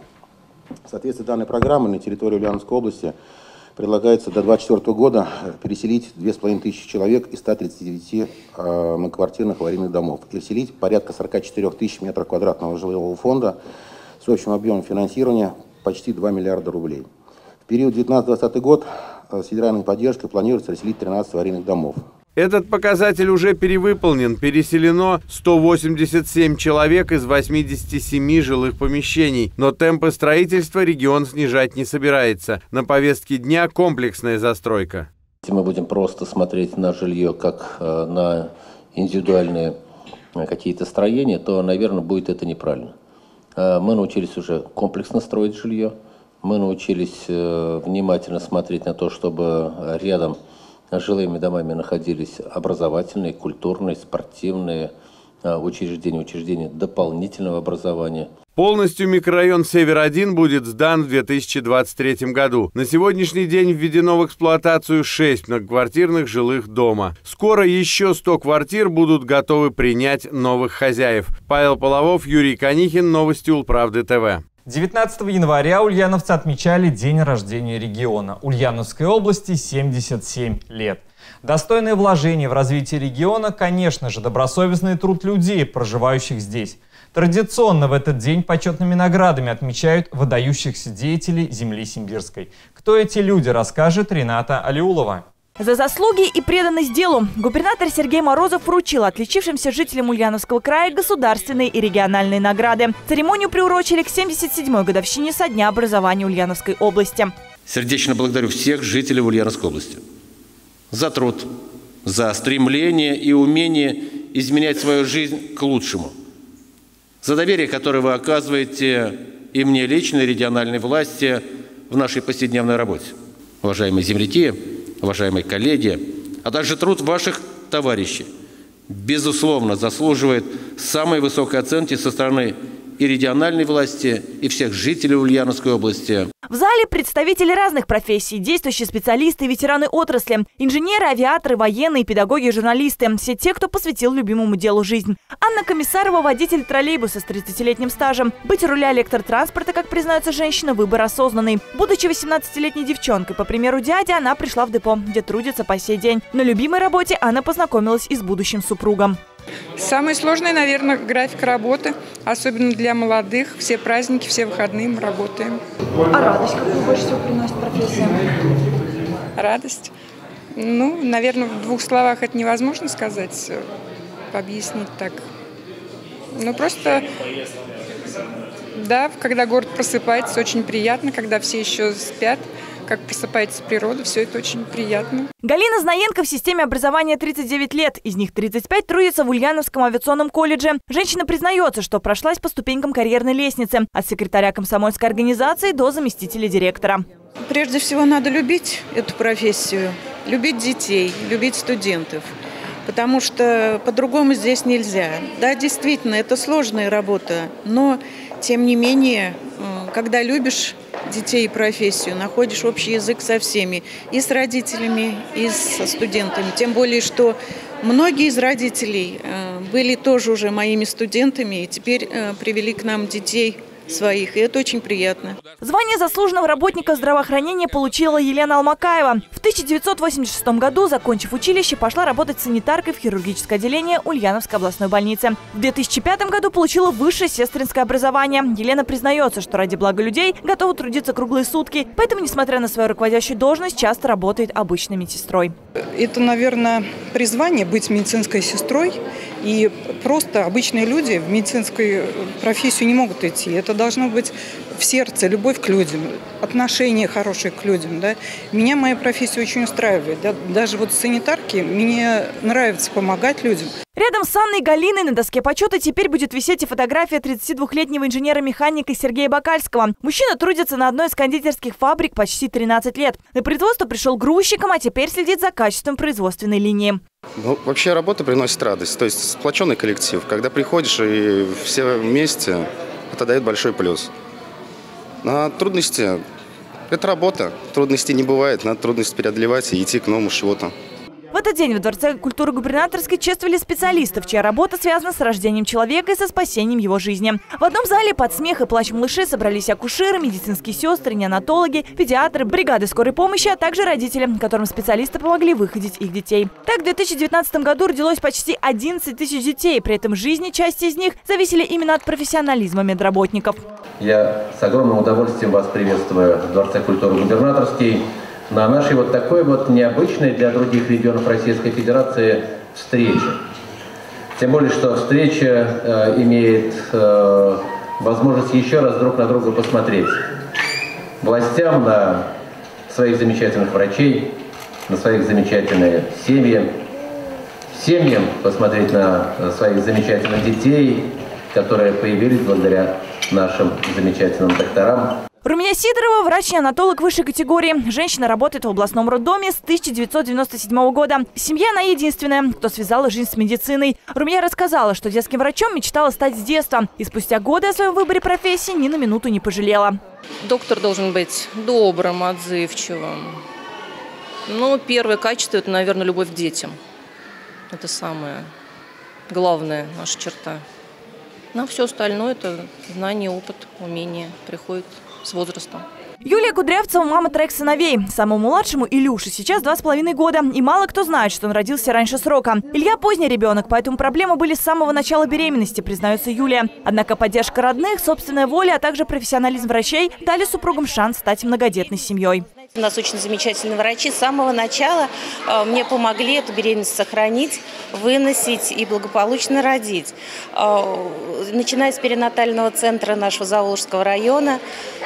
В соответствии с данной программой на территории Ульяновской области предлагается до две тысячи двадцать четвёртого года переселить две с половиной тысячи человек из ста тридцати девяти э, многоквартирных аварийных домов. Переселить порядка сорока четырёх тысяч метров квадратного жилого фонда с общим объемом финансирования почти два миллиарда рублей. В В период девятнадцатый-двадцатый год с федеральной поддержкой планируется расселить тринадцать аварийных домов. Этот показатель уже перевыполнен. Переселено сто восемьдесят семь человек из восьмидесяти семи жилых помещений. Но темпы строительства регион снижать не собирается. На повестке дня комплексная застройка. Если мы будем просто смотреть на жилье как на индивидуальные какие-то строения, то, наверное, будет это неправильно. Мы научились уже комплексно строить жилье. Мы научились внимательно смотреть на то, чтобы рядом с жилыми домами находились образовательные, культурные, спортивные учреждения, учреждения дополнительного образования. Полностью микрорайон Север один будет сдан в две тысячи двадцать третьем году. На сегодняшний день введено в эксплуатацию шесть многоквартирных жилых дома. Скоро еще сто квартир будут готовы принять новых хозяев. Павел Половов, Юрий Конихин, новости Улправды ТВ. девятнадцатого января ульяновцы отмечали день рождения региона. Ульяновской области семьдесят семь лет. Достойное вложение в развитие региона, конечно же, добросовестный труд людей, проживающих здесь. Традиционно в этот день почетными наградами отмечают выдающихся деятелей земли симбирской. Кто эти люди, расскажет Рената Алиулова. За заслуги и преданность делу губернатор Сергей Морозов вручил отличившимся жителям Ульяновского края государственные и региональные награды. Церемонию приурочили к семьдесят седьмой годовщине со дня образования Ульяновской области. Сердечно благодарю всех жителей Ульяновской области за труд, за стремление и умение изменять свою жизнь к лучшему, за доверие, которое вы оказываете и мне лично, и региональной власти в нашей повседневной работе. Уважаемые земляки, уважаемые коллеги, а также труд ваших товарищей, безусловно, заслуживает самой высокой оценки со стороны и региональной власти, и всех жителей Ульяновской области. В зале представители разных профессий, действующие специалисты и ветераны отрасли, инженеры, авиаторы, военные, педагоги, журналисты, все те, кто посвятил любимому делу жизнь. Анна Комиссарова – водитель троллейбуса с тридцатилетним стажем. Быть у руля электротранспорта, как признается женщина, выбор осознанный. Будучи восемнадцатилетней девчонкой, по примеру дяди, она пришла в депо, где трудится по сей день. На любимой работе она познакомилась и с будущим супругом. Самый сложный, наверное, график работы, особенно для молодых. Все праздники, все выходные мы работаем. А радость какую больше всего приносит профессия? Радость? Ну, наверное, в двух словах это невозможно сказать, объяснить так. Ну, просто, да, когда город просыпается, очень приятно, когда все еще спят. Как просыпается природа, все это очень приятно. Галина Знаенко в системе образования тридцать девять лет. Из них тридцать пять трудится в Ульяновском авиационном колледже. Женщина признается, что прошлась по ступенькам карьерной лестницы. От секретаря комсомольской организации до заместителя директора. Прежде всего надо любить эту профессию, любить детей, любить студентов. Потому что по-другому здесь нельзя. Да, действительно, это сложная работа, но тем не менее, когда любишь детей и профессию, находишь общий язык со всеми, и с родителями, и со студентами. Тем более, что многие из родителей были тоже уже моими студентами, и теперь привели к нам детей своих, и это очень приятно. Звание заслуженного работника здравоохранения получила Елена Алмакаева. В тысяча девятьсот восемьдесят шестом году, закончив училище, пошла работать санитаркой в хирургическое отделение Ульяновской областной больницы. В две тысячи пятом году получила высшее сестринское образование. Елена признается, что ради блага людей готова трудиться круглые сутки, поэтому, несмотря на свою руководящую должность, часто работает обычной медсестрой. Это, наверное, призвание быть медицинской сестрой, и просто обычные люди в медицинскую профессию не могут идти. Это должно быть в сердце, любовь к людям, отношение хорошее к людям. Да? Меня моя профессия очень устраивает. Да? Даже вот санитарки, мне нравится помогать людям. Рядом с Анной Галиной на доске почета теперь будет висеть и фотография тридцатидвухлетнего инженера-механика Сергея Бакальского. Мужчина трудится на одной из кондитерских фабрик почти тринадцать лет. На производство пришел грузчиком, а теперь следит за качеством производственной линии. Ну, вообще работа приносит радость. То есть сплоченный коллектив. Когда приходишь и все вместе, это дает большой плюс. А трудности – это работа. Трудностей не бывает. Надо трудности преодолевать и идти к новому чего-то. В В этот день в Дворце культуры Губернаторской чествовали специалистов, чья работа связана с рождением человека и со спасением его жизни. В одном зале под смех и плач малышей собрались акушеры, медицинские сестры, неонатологи, педиатры, бригады скорой помощи, а также родители, которым специалисты помогли выходить их детей. Так, в две тысячи девятнадцатом году родилось почти одиннадцать тысяч детей. При этом жизни части из них зависели именно от профессионализма медработников. Я с огромным удовольствием вас приветствую в Дворце культуры Губернаторской на нашей вот такой вот необычной для других регионов Российской Федерации встрече. Тем более, что встреча э, имеет э, возможность еще раз друг на друга посмотреть. Властям на своих замечательных врачей, на своих замечательные семьи, семьям посмотреть на своих замечательных детей, которые появились благодаря нашим замечательным докторам. Румия Сидорова – врач-неонатолог высшей категории. Женщина работает в областном роддоме с тысяча девятьсот девяносто седьмого года. Семья она единственная, кто связала жизнь с медициной. Румия рассказала, что детским врачом мечтала стать с детства. И спустя годы о своем выборе профессии ни на минуту не пожалела. Доктор должен быть добрым, отзывчивым. Но первое качество – это, наверное, любовь к детям. Это самая главная наша черта. На все остальное – это знание, опыт, умение приходит с возрастом. Юлия Кудрявцева – мама троих сыновей. Самому младшему, Илюше, сейчас два с половиной года. И мало кто знает, что он родился раньше срока. Илья – поздний ребенок, поэтому проблемы были с самого начала беременности, признается Юлия. Однако поддержка родных, собственная воля, а также профессионализм врачей дали супругам шанс стать многодетной семьей. У нас очень замечательные врачи. С самого начала э, мне помогли эту беременность сохранить, выносить и благополучно родить. Э, начиная с перинатального центра нашего Заволжского района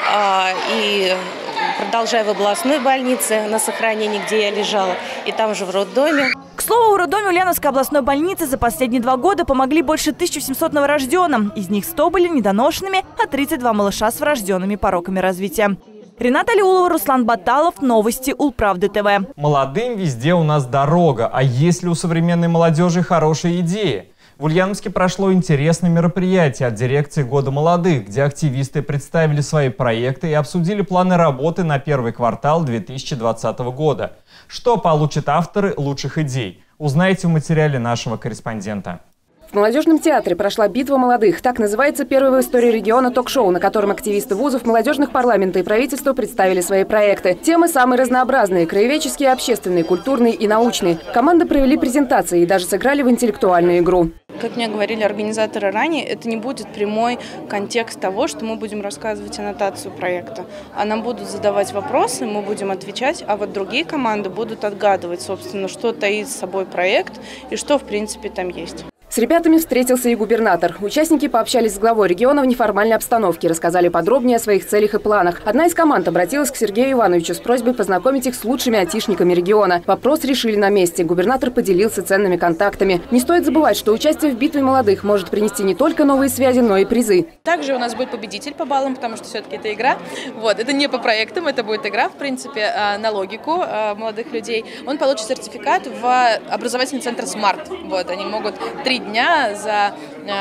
э, и продолжая в областной больнице на сохранении, где я лежала, и там же в роддоме. К слову, в роддоме Ульяновской областной больницы за последние два года помогли больше тысячи семисот новорожденным. Из них сто были недоношенными, а тридцать два малыша с врожденными пороками развития. Рената Алиулова, Руслан Баталов. Новости Улправды ТВ. Молодым везде у нас дорога. А есть ли у современной молодежи хорошие идеи? В Ульяновске прошло интересное мероприятие от дирекции Года молодых, где активисты представили свои проекты и обсудили планы работы на первый квартал две тысячи двадцатого года. Что получат авторы лучших идей? Узнаете в материале нашего корреспондента. В молодежном театре прошла битва молодых. Так называется первое в истории региона ток-шоу, на котором активисты вузов, молодежных парламента и правительства представили свои проекты. Темы самые разнообразные – краеведческие, общественные, культурные и научные. Команды провели презентации и даже сыграли в интеллектуальную игру. Как мне говорили организаторы ранее, это не будет прямой контекст того, что мы будем рассказывать аннотацию проекта. А нам будут задавать вопросы, мы будем отвечать, а вот другие команды будут отгадывать, собственно, что таит с собой проект и что, в принципе, там есть. С ребятами встретился и губернатор. Участники пообщались с главой региона в неформальной обстановке, рассказали подробнее о своих целях и планах. Одна из команд обратилась к Сергею Ивановичу с просьбой познакомить их с лучшими айтишниками региона. Вопрос решили на месте. Губернатор поделился ценными контактами. Не стоит забывать, что участие в битве молодых может принести не только новые связи, но и призы. Также у нас будет победитель по баллам, потому что все-таки это игра. Вот, это не по проектам, это будет игра, в принципе, на логику молодых людей. Он получит сертификат в образовательный центр «Смарт». Вот, они могут три дня за,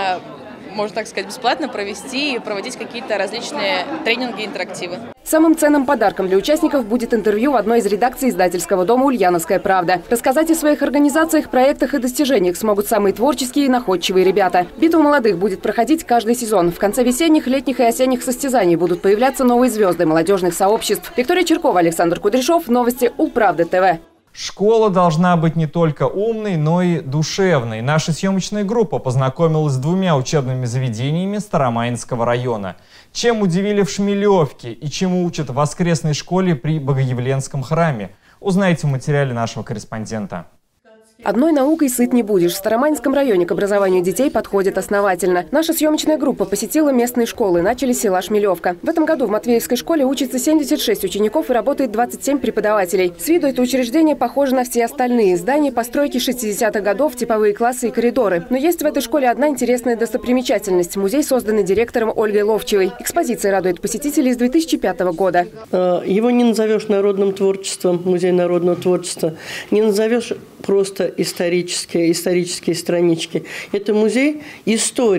можно так сказать, бесплатно провести и проводить какие-то различные тренинги, интерактивы. Самым ценным подарком для участников будет интервью в одной из редакций издательского дома «Ульяновская правда». Рассказать о своих организациях, проектах и достижениях смогут самые творческие и находчивые ребята. Битва молодых будет проходить каждый сезон. В конце весенних, летних и осенних состязаний будут появляться новые звезды молодежных сообществ. Виктория Черкова, Александр Кудряшов. Новости Улправды ТВ. Школа должна быть не только умной, но и душевной. Наша съемочная группа познакомилась с двумя учебными заведениями Старомаинского района. Чем удивили в Шмелевке и чему учат в воскресной школе при Богоявленском храме? Узнаете в материале нашего корреспондента. Одной наукой сыт не будешь. В Старомаинском районе к образованию детей подходит основательно. Наша съемочная группа посетила местные школы, начали с села Шмелевка. В этом году в Матвеевской школе учатся семьдесят шесть учеников и работает двадцать семь преподавателей. С виду это учреждение похоже на все остальные. Здания постройки шестидесятых годов, типовые классы и коридоры. Но есть в этой школе одна интересная достопримечательность. Музей, созданный директором Ольгой Ловчевой. Экспозиция радует посетителей с две тысячи пятого года. Его не назовешь народным творчеством, музей народного творчества. Не назовешь просто исторические, исторические странички. Это музей истории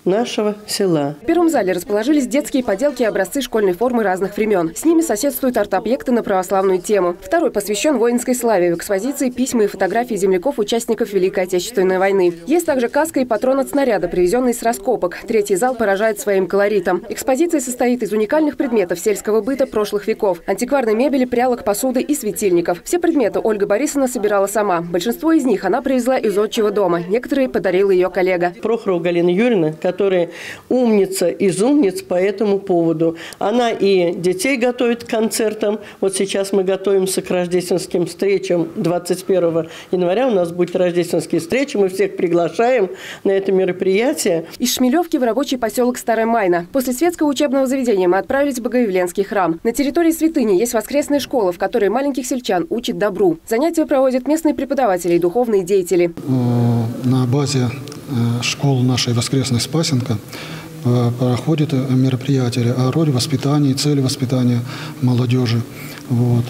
нашего села. В первом зале расположились детские поделки и образцы школьной формы разных времен. С ними соседствуют арт-объекты на православную тему. Второй посвящен воинской славе. В экспозиции письма и фотографии земляков-участников Великой Отечественной войны. Есть также каска и патрон от снаряда, привезенный с раскопок. Третий зал поражает своим колоритом. Экспозиция состоит из уникальных предметов сельского быта прошлых веков. Антикварной мебели, прялок, посуды и светильников. Все предметы Ольга Борисовна собирала сама. Большинство из них она привезла из отчего дома. Некоторые подарила ее коллега. Прохорова Галина Юрьевна, которая умница из умниц по этому поводу. Она и детей готовит к концертам. Вот сейчас мы готовимся к рождественским встречам. двадцать первого января у нас будет рождественские встречи. Мы всех приглашаем на это мероприятие. Из Шмелевки в рабочий поселок Старая Майна. После светского учебного заведения мы отправились в Богоявленский храм. На территории святыни есть воскресная школа, в которой маленьких сельчан учат добру. Занятия проводят местные преподаватели и духовные деятели. На базе школы нашей воскресной Спасенка проходит мероприятие о роли воспитания и цели воспитания молодежи, вот,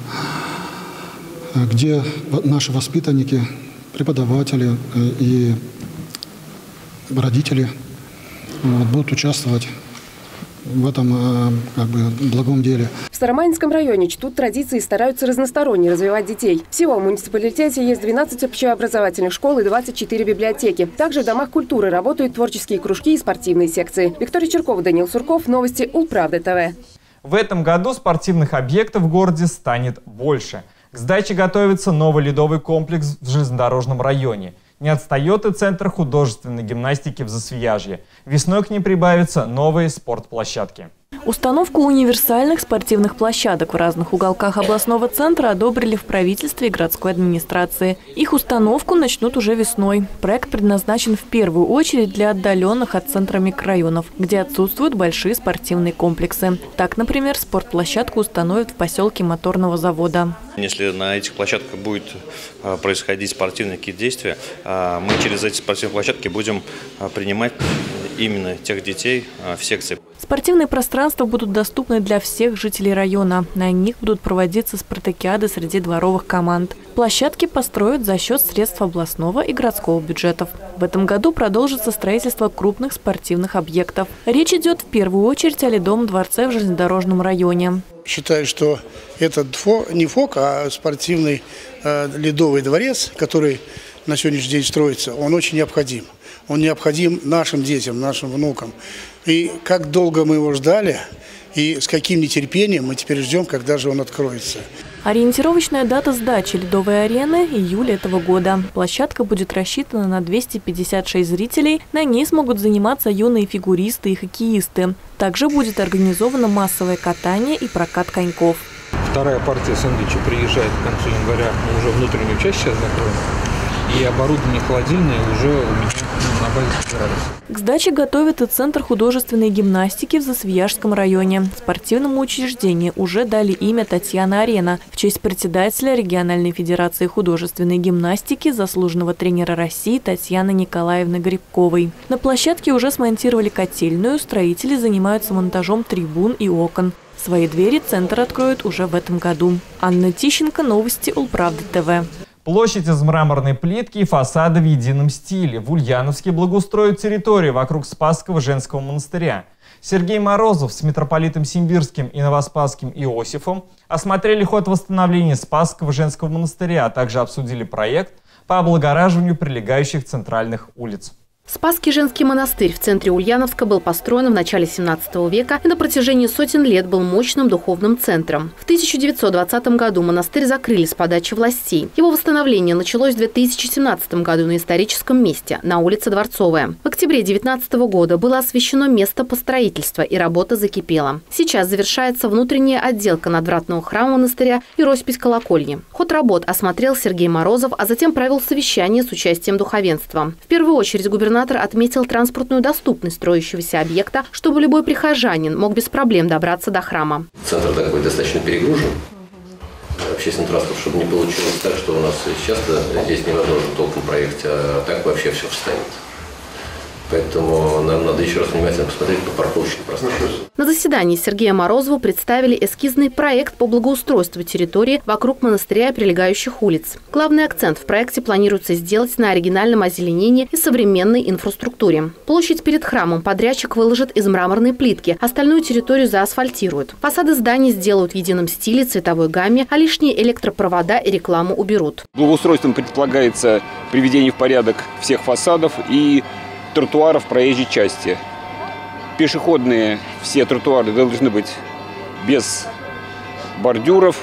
где наши воспитанники, преподаватели и родители вот, будут участвовать в этом как бы, благом деле. В Старомайнском районе чтут традиции и стараются разносторонне развивать детей. Всего в муниципалитете есть двенадцать общеобразовательных школ и двадцать четыре библиотеки. Также в домах культуры работают творческие кружки и спортивные секции. Виктория Черкова, Даниил Сурков. Новости Улправды ТВ. В этом году спортивных объектов в городе станет больше. К сдаче готовится новый ледовый комплекс в железнодорожном районе. Не отстает и Центр художественной гимнастики в Засвияжье. Весной к ним прибавятся новые спортплощадки. Установку универсальных спортивных площадок в разных уголках областного центра одобрили в правительстве и городской администрации. Их установку начнут уже весной. Проект предназначен в первую очередь для отдаленных от центра микрорайонов, где отсутствуют большие спортивные комплексы. Так, например, спортплощадку установят в поселке Моторного завода. Если на этих площадках будет происходить спортивные какие-то действия, мы через эти спортивные площадки будем принимать именно тех детей в секции. Спортивные пространства будут доступны для всех жителей района. На них будут проводиться спартакиады среди дворовых команд. Площадки построят за счет средств областного и городского бюджетов. В этом году продолжится строительство крупных спортивных объектов. Речь идет в первую очередь о Ледовом дворце в железнодорожном районе. Считаю, что этот не ФОК, а спортивный э, Ледовый дворец, который на сегодняшний день строится, он очень необходим. Он необходим нашим детям, нашим внукам. И как долго мы его ждали, и с каким нетерпением мы теперь ждем, когда же он откроется. Ориентировочная дата сдачи Ледовой арены – июль этого года. Площадка будет рассчитана на двести пятьдесят шесть зрителей. На ней смогут заниматься юные фигуристы и хоккеисты. Также будет организовано массовое катание и прокат коньков. Вторая партия сэндвича приезжает к концу января. Мы уже внутреннюю часть сейчас закроем. И оборудование холодильное уже у меня на базе собирались. К сдаче готовят и Центр художественной гимнастики в Засвияжском районе. Спортивному учреждению уже дали имя Татьяна-Арена в честь председателя региональной федерации художественной гимнастики, заслуженного тренера России Татьяны Николаевны Грибковой. На площадке уже смонтировали котельную, строители занимаются монтажом трибун и окон. Свои двери центр откроет уже в этом году. Анна Тищенко, новости Улправды ТВ. Площадь из мраморной плитки и фасады в едином стиле. В Ульяновске благоустроят территорию вокруг Спасского женского монастыря. Сергей Морозов с митрополитом Симбирским и Новоспасским Иосифом осмотрели ход восстановления Спасского женского монастыря, а также обсудили проект по облагораживанию прилегающих центральных улиц. Спасский женский монастырь в центре Ульяновска был построен в начале семнадцатого века и на протяжении сотен лет был мощным духовным центром. В тысяча девятьсот двадцатом году монастырь закрыли с подачи властей. Его восстановление началось в две тысячи семнадцатом году на историческом месте, на улице Дворцовая. В октябре две тысячи девятнадцатого года было освящено место по строительству, и работа закипела. Сейчас завершается внутренняя отделка надвратного храма монастыря и роспись колокольни. Ход работ осмотрел Сергей Морозов, а затем провел совещание с участием духовенства. В первую очередь губернатор отметил транспортную доступность строящегося объекта, чтобы любой прихожанин мог без проблем добраться до храма. Центр такой достаточно перегружен. Общественный транспорт, чтобы не получилось так, что у нас часто здесь невозможно толком проехать, а так вообще все встанет. Поэтому нам надо еще раз внимательно посмотреть по парковочным пространствам. На заседании Сергею Морозову представили эскизный проект по благоустройству территории вокруг монастыря и прилегающих улиц. Главный акцент в проекте планируется сделать на оригинальном озеленении и современной инфраструктуре. Площадь перед храмом подрядчик выложит из мраморной плитки, остальную территорию заасфальтируют. Фасады зданий сделают в едином стиле, цветовой гамме, а лишние электропровода и рекламу уберут. Благоустройством предполагается приведение в порядок всех фасадов и тротуаров проезжей части. Пешеходные все тротуары должны быть без бордюров,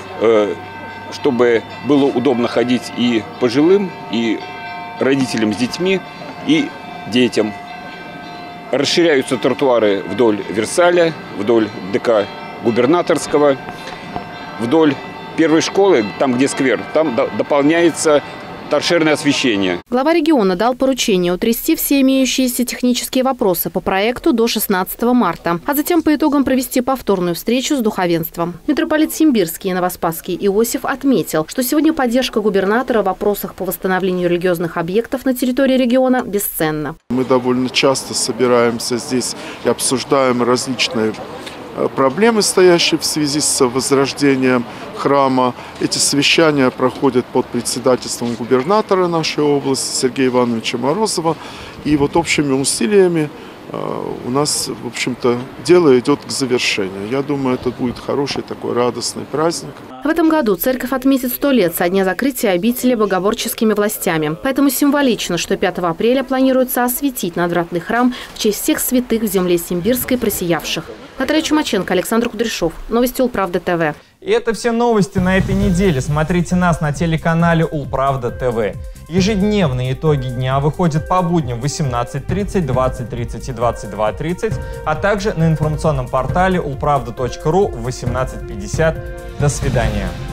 чтобы было удобно ходить и пожилым, и родителям с детьми, и детям. Расширяются тротуары вдоль Версаля, вдоль ДК Губернаторского, вдоль первой школы, там где сквер, там дополняется торшерное освещение. Глава региона дал поручение утрясти все имеющиеся технические вопросы по проекту до шестнадцатого марта, а затем по итогам провести повторную встречу с духовенством. Митрополит Симбирский и Новоспасский Иосиф отметил, что сегодня поддержка губернатора в вопросах по восстановлению религиозных объектов на территории региона бесценна. Мы довольно часто собираемся здесь и обсуждаем различные проблемы, стоящие в связи с возрождением храма. Эти совещания проходят под председательством губернатора нашей области Сергея Ивановича Морозова. И вот общими усилиями у нас, в общем-то, дело идет к завершению. Я думаю, это будет хороший такой радостный праздник. В этом году церковь отметит сто лет со дня закрытия обители богоборческими властями. Поэтому символично, что пятого апреля планируется осветить надвратный храм в честь всех святых в земле Симбирской просиявших. Наталья Чумаченко, Александр Кудряшов. Новости Улправда ТВ. И это все новости на этой неделе. Смотрите нас на телеканале Улправда ТВ. Ежедневные итоги дня выходят по будням в восемнадцать тридцать, двадцать тридцать и двадцать два тридцать, а также на информационном портале улправда точка ру в восемнадцать пятьдесят. До свидания.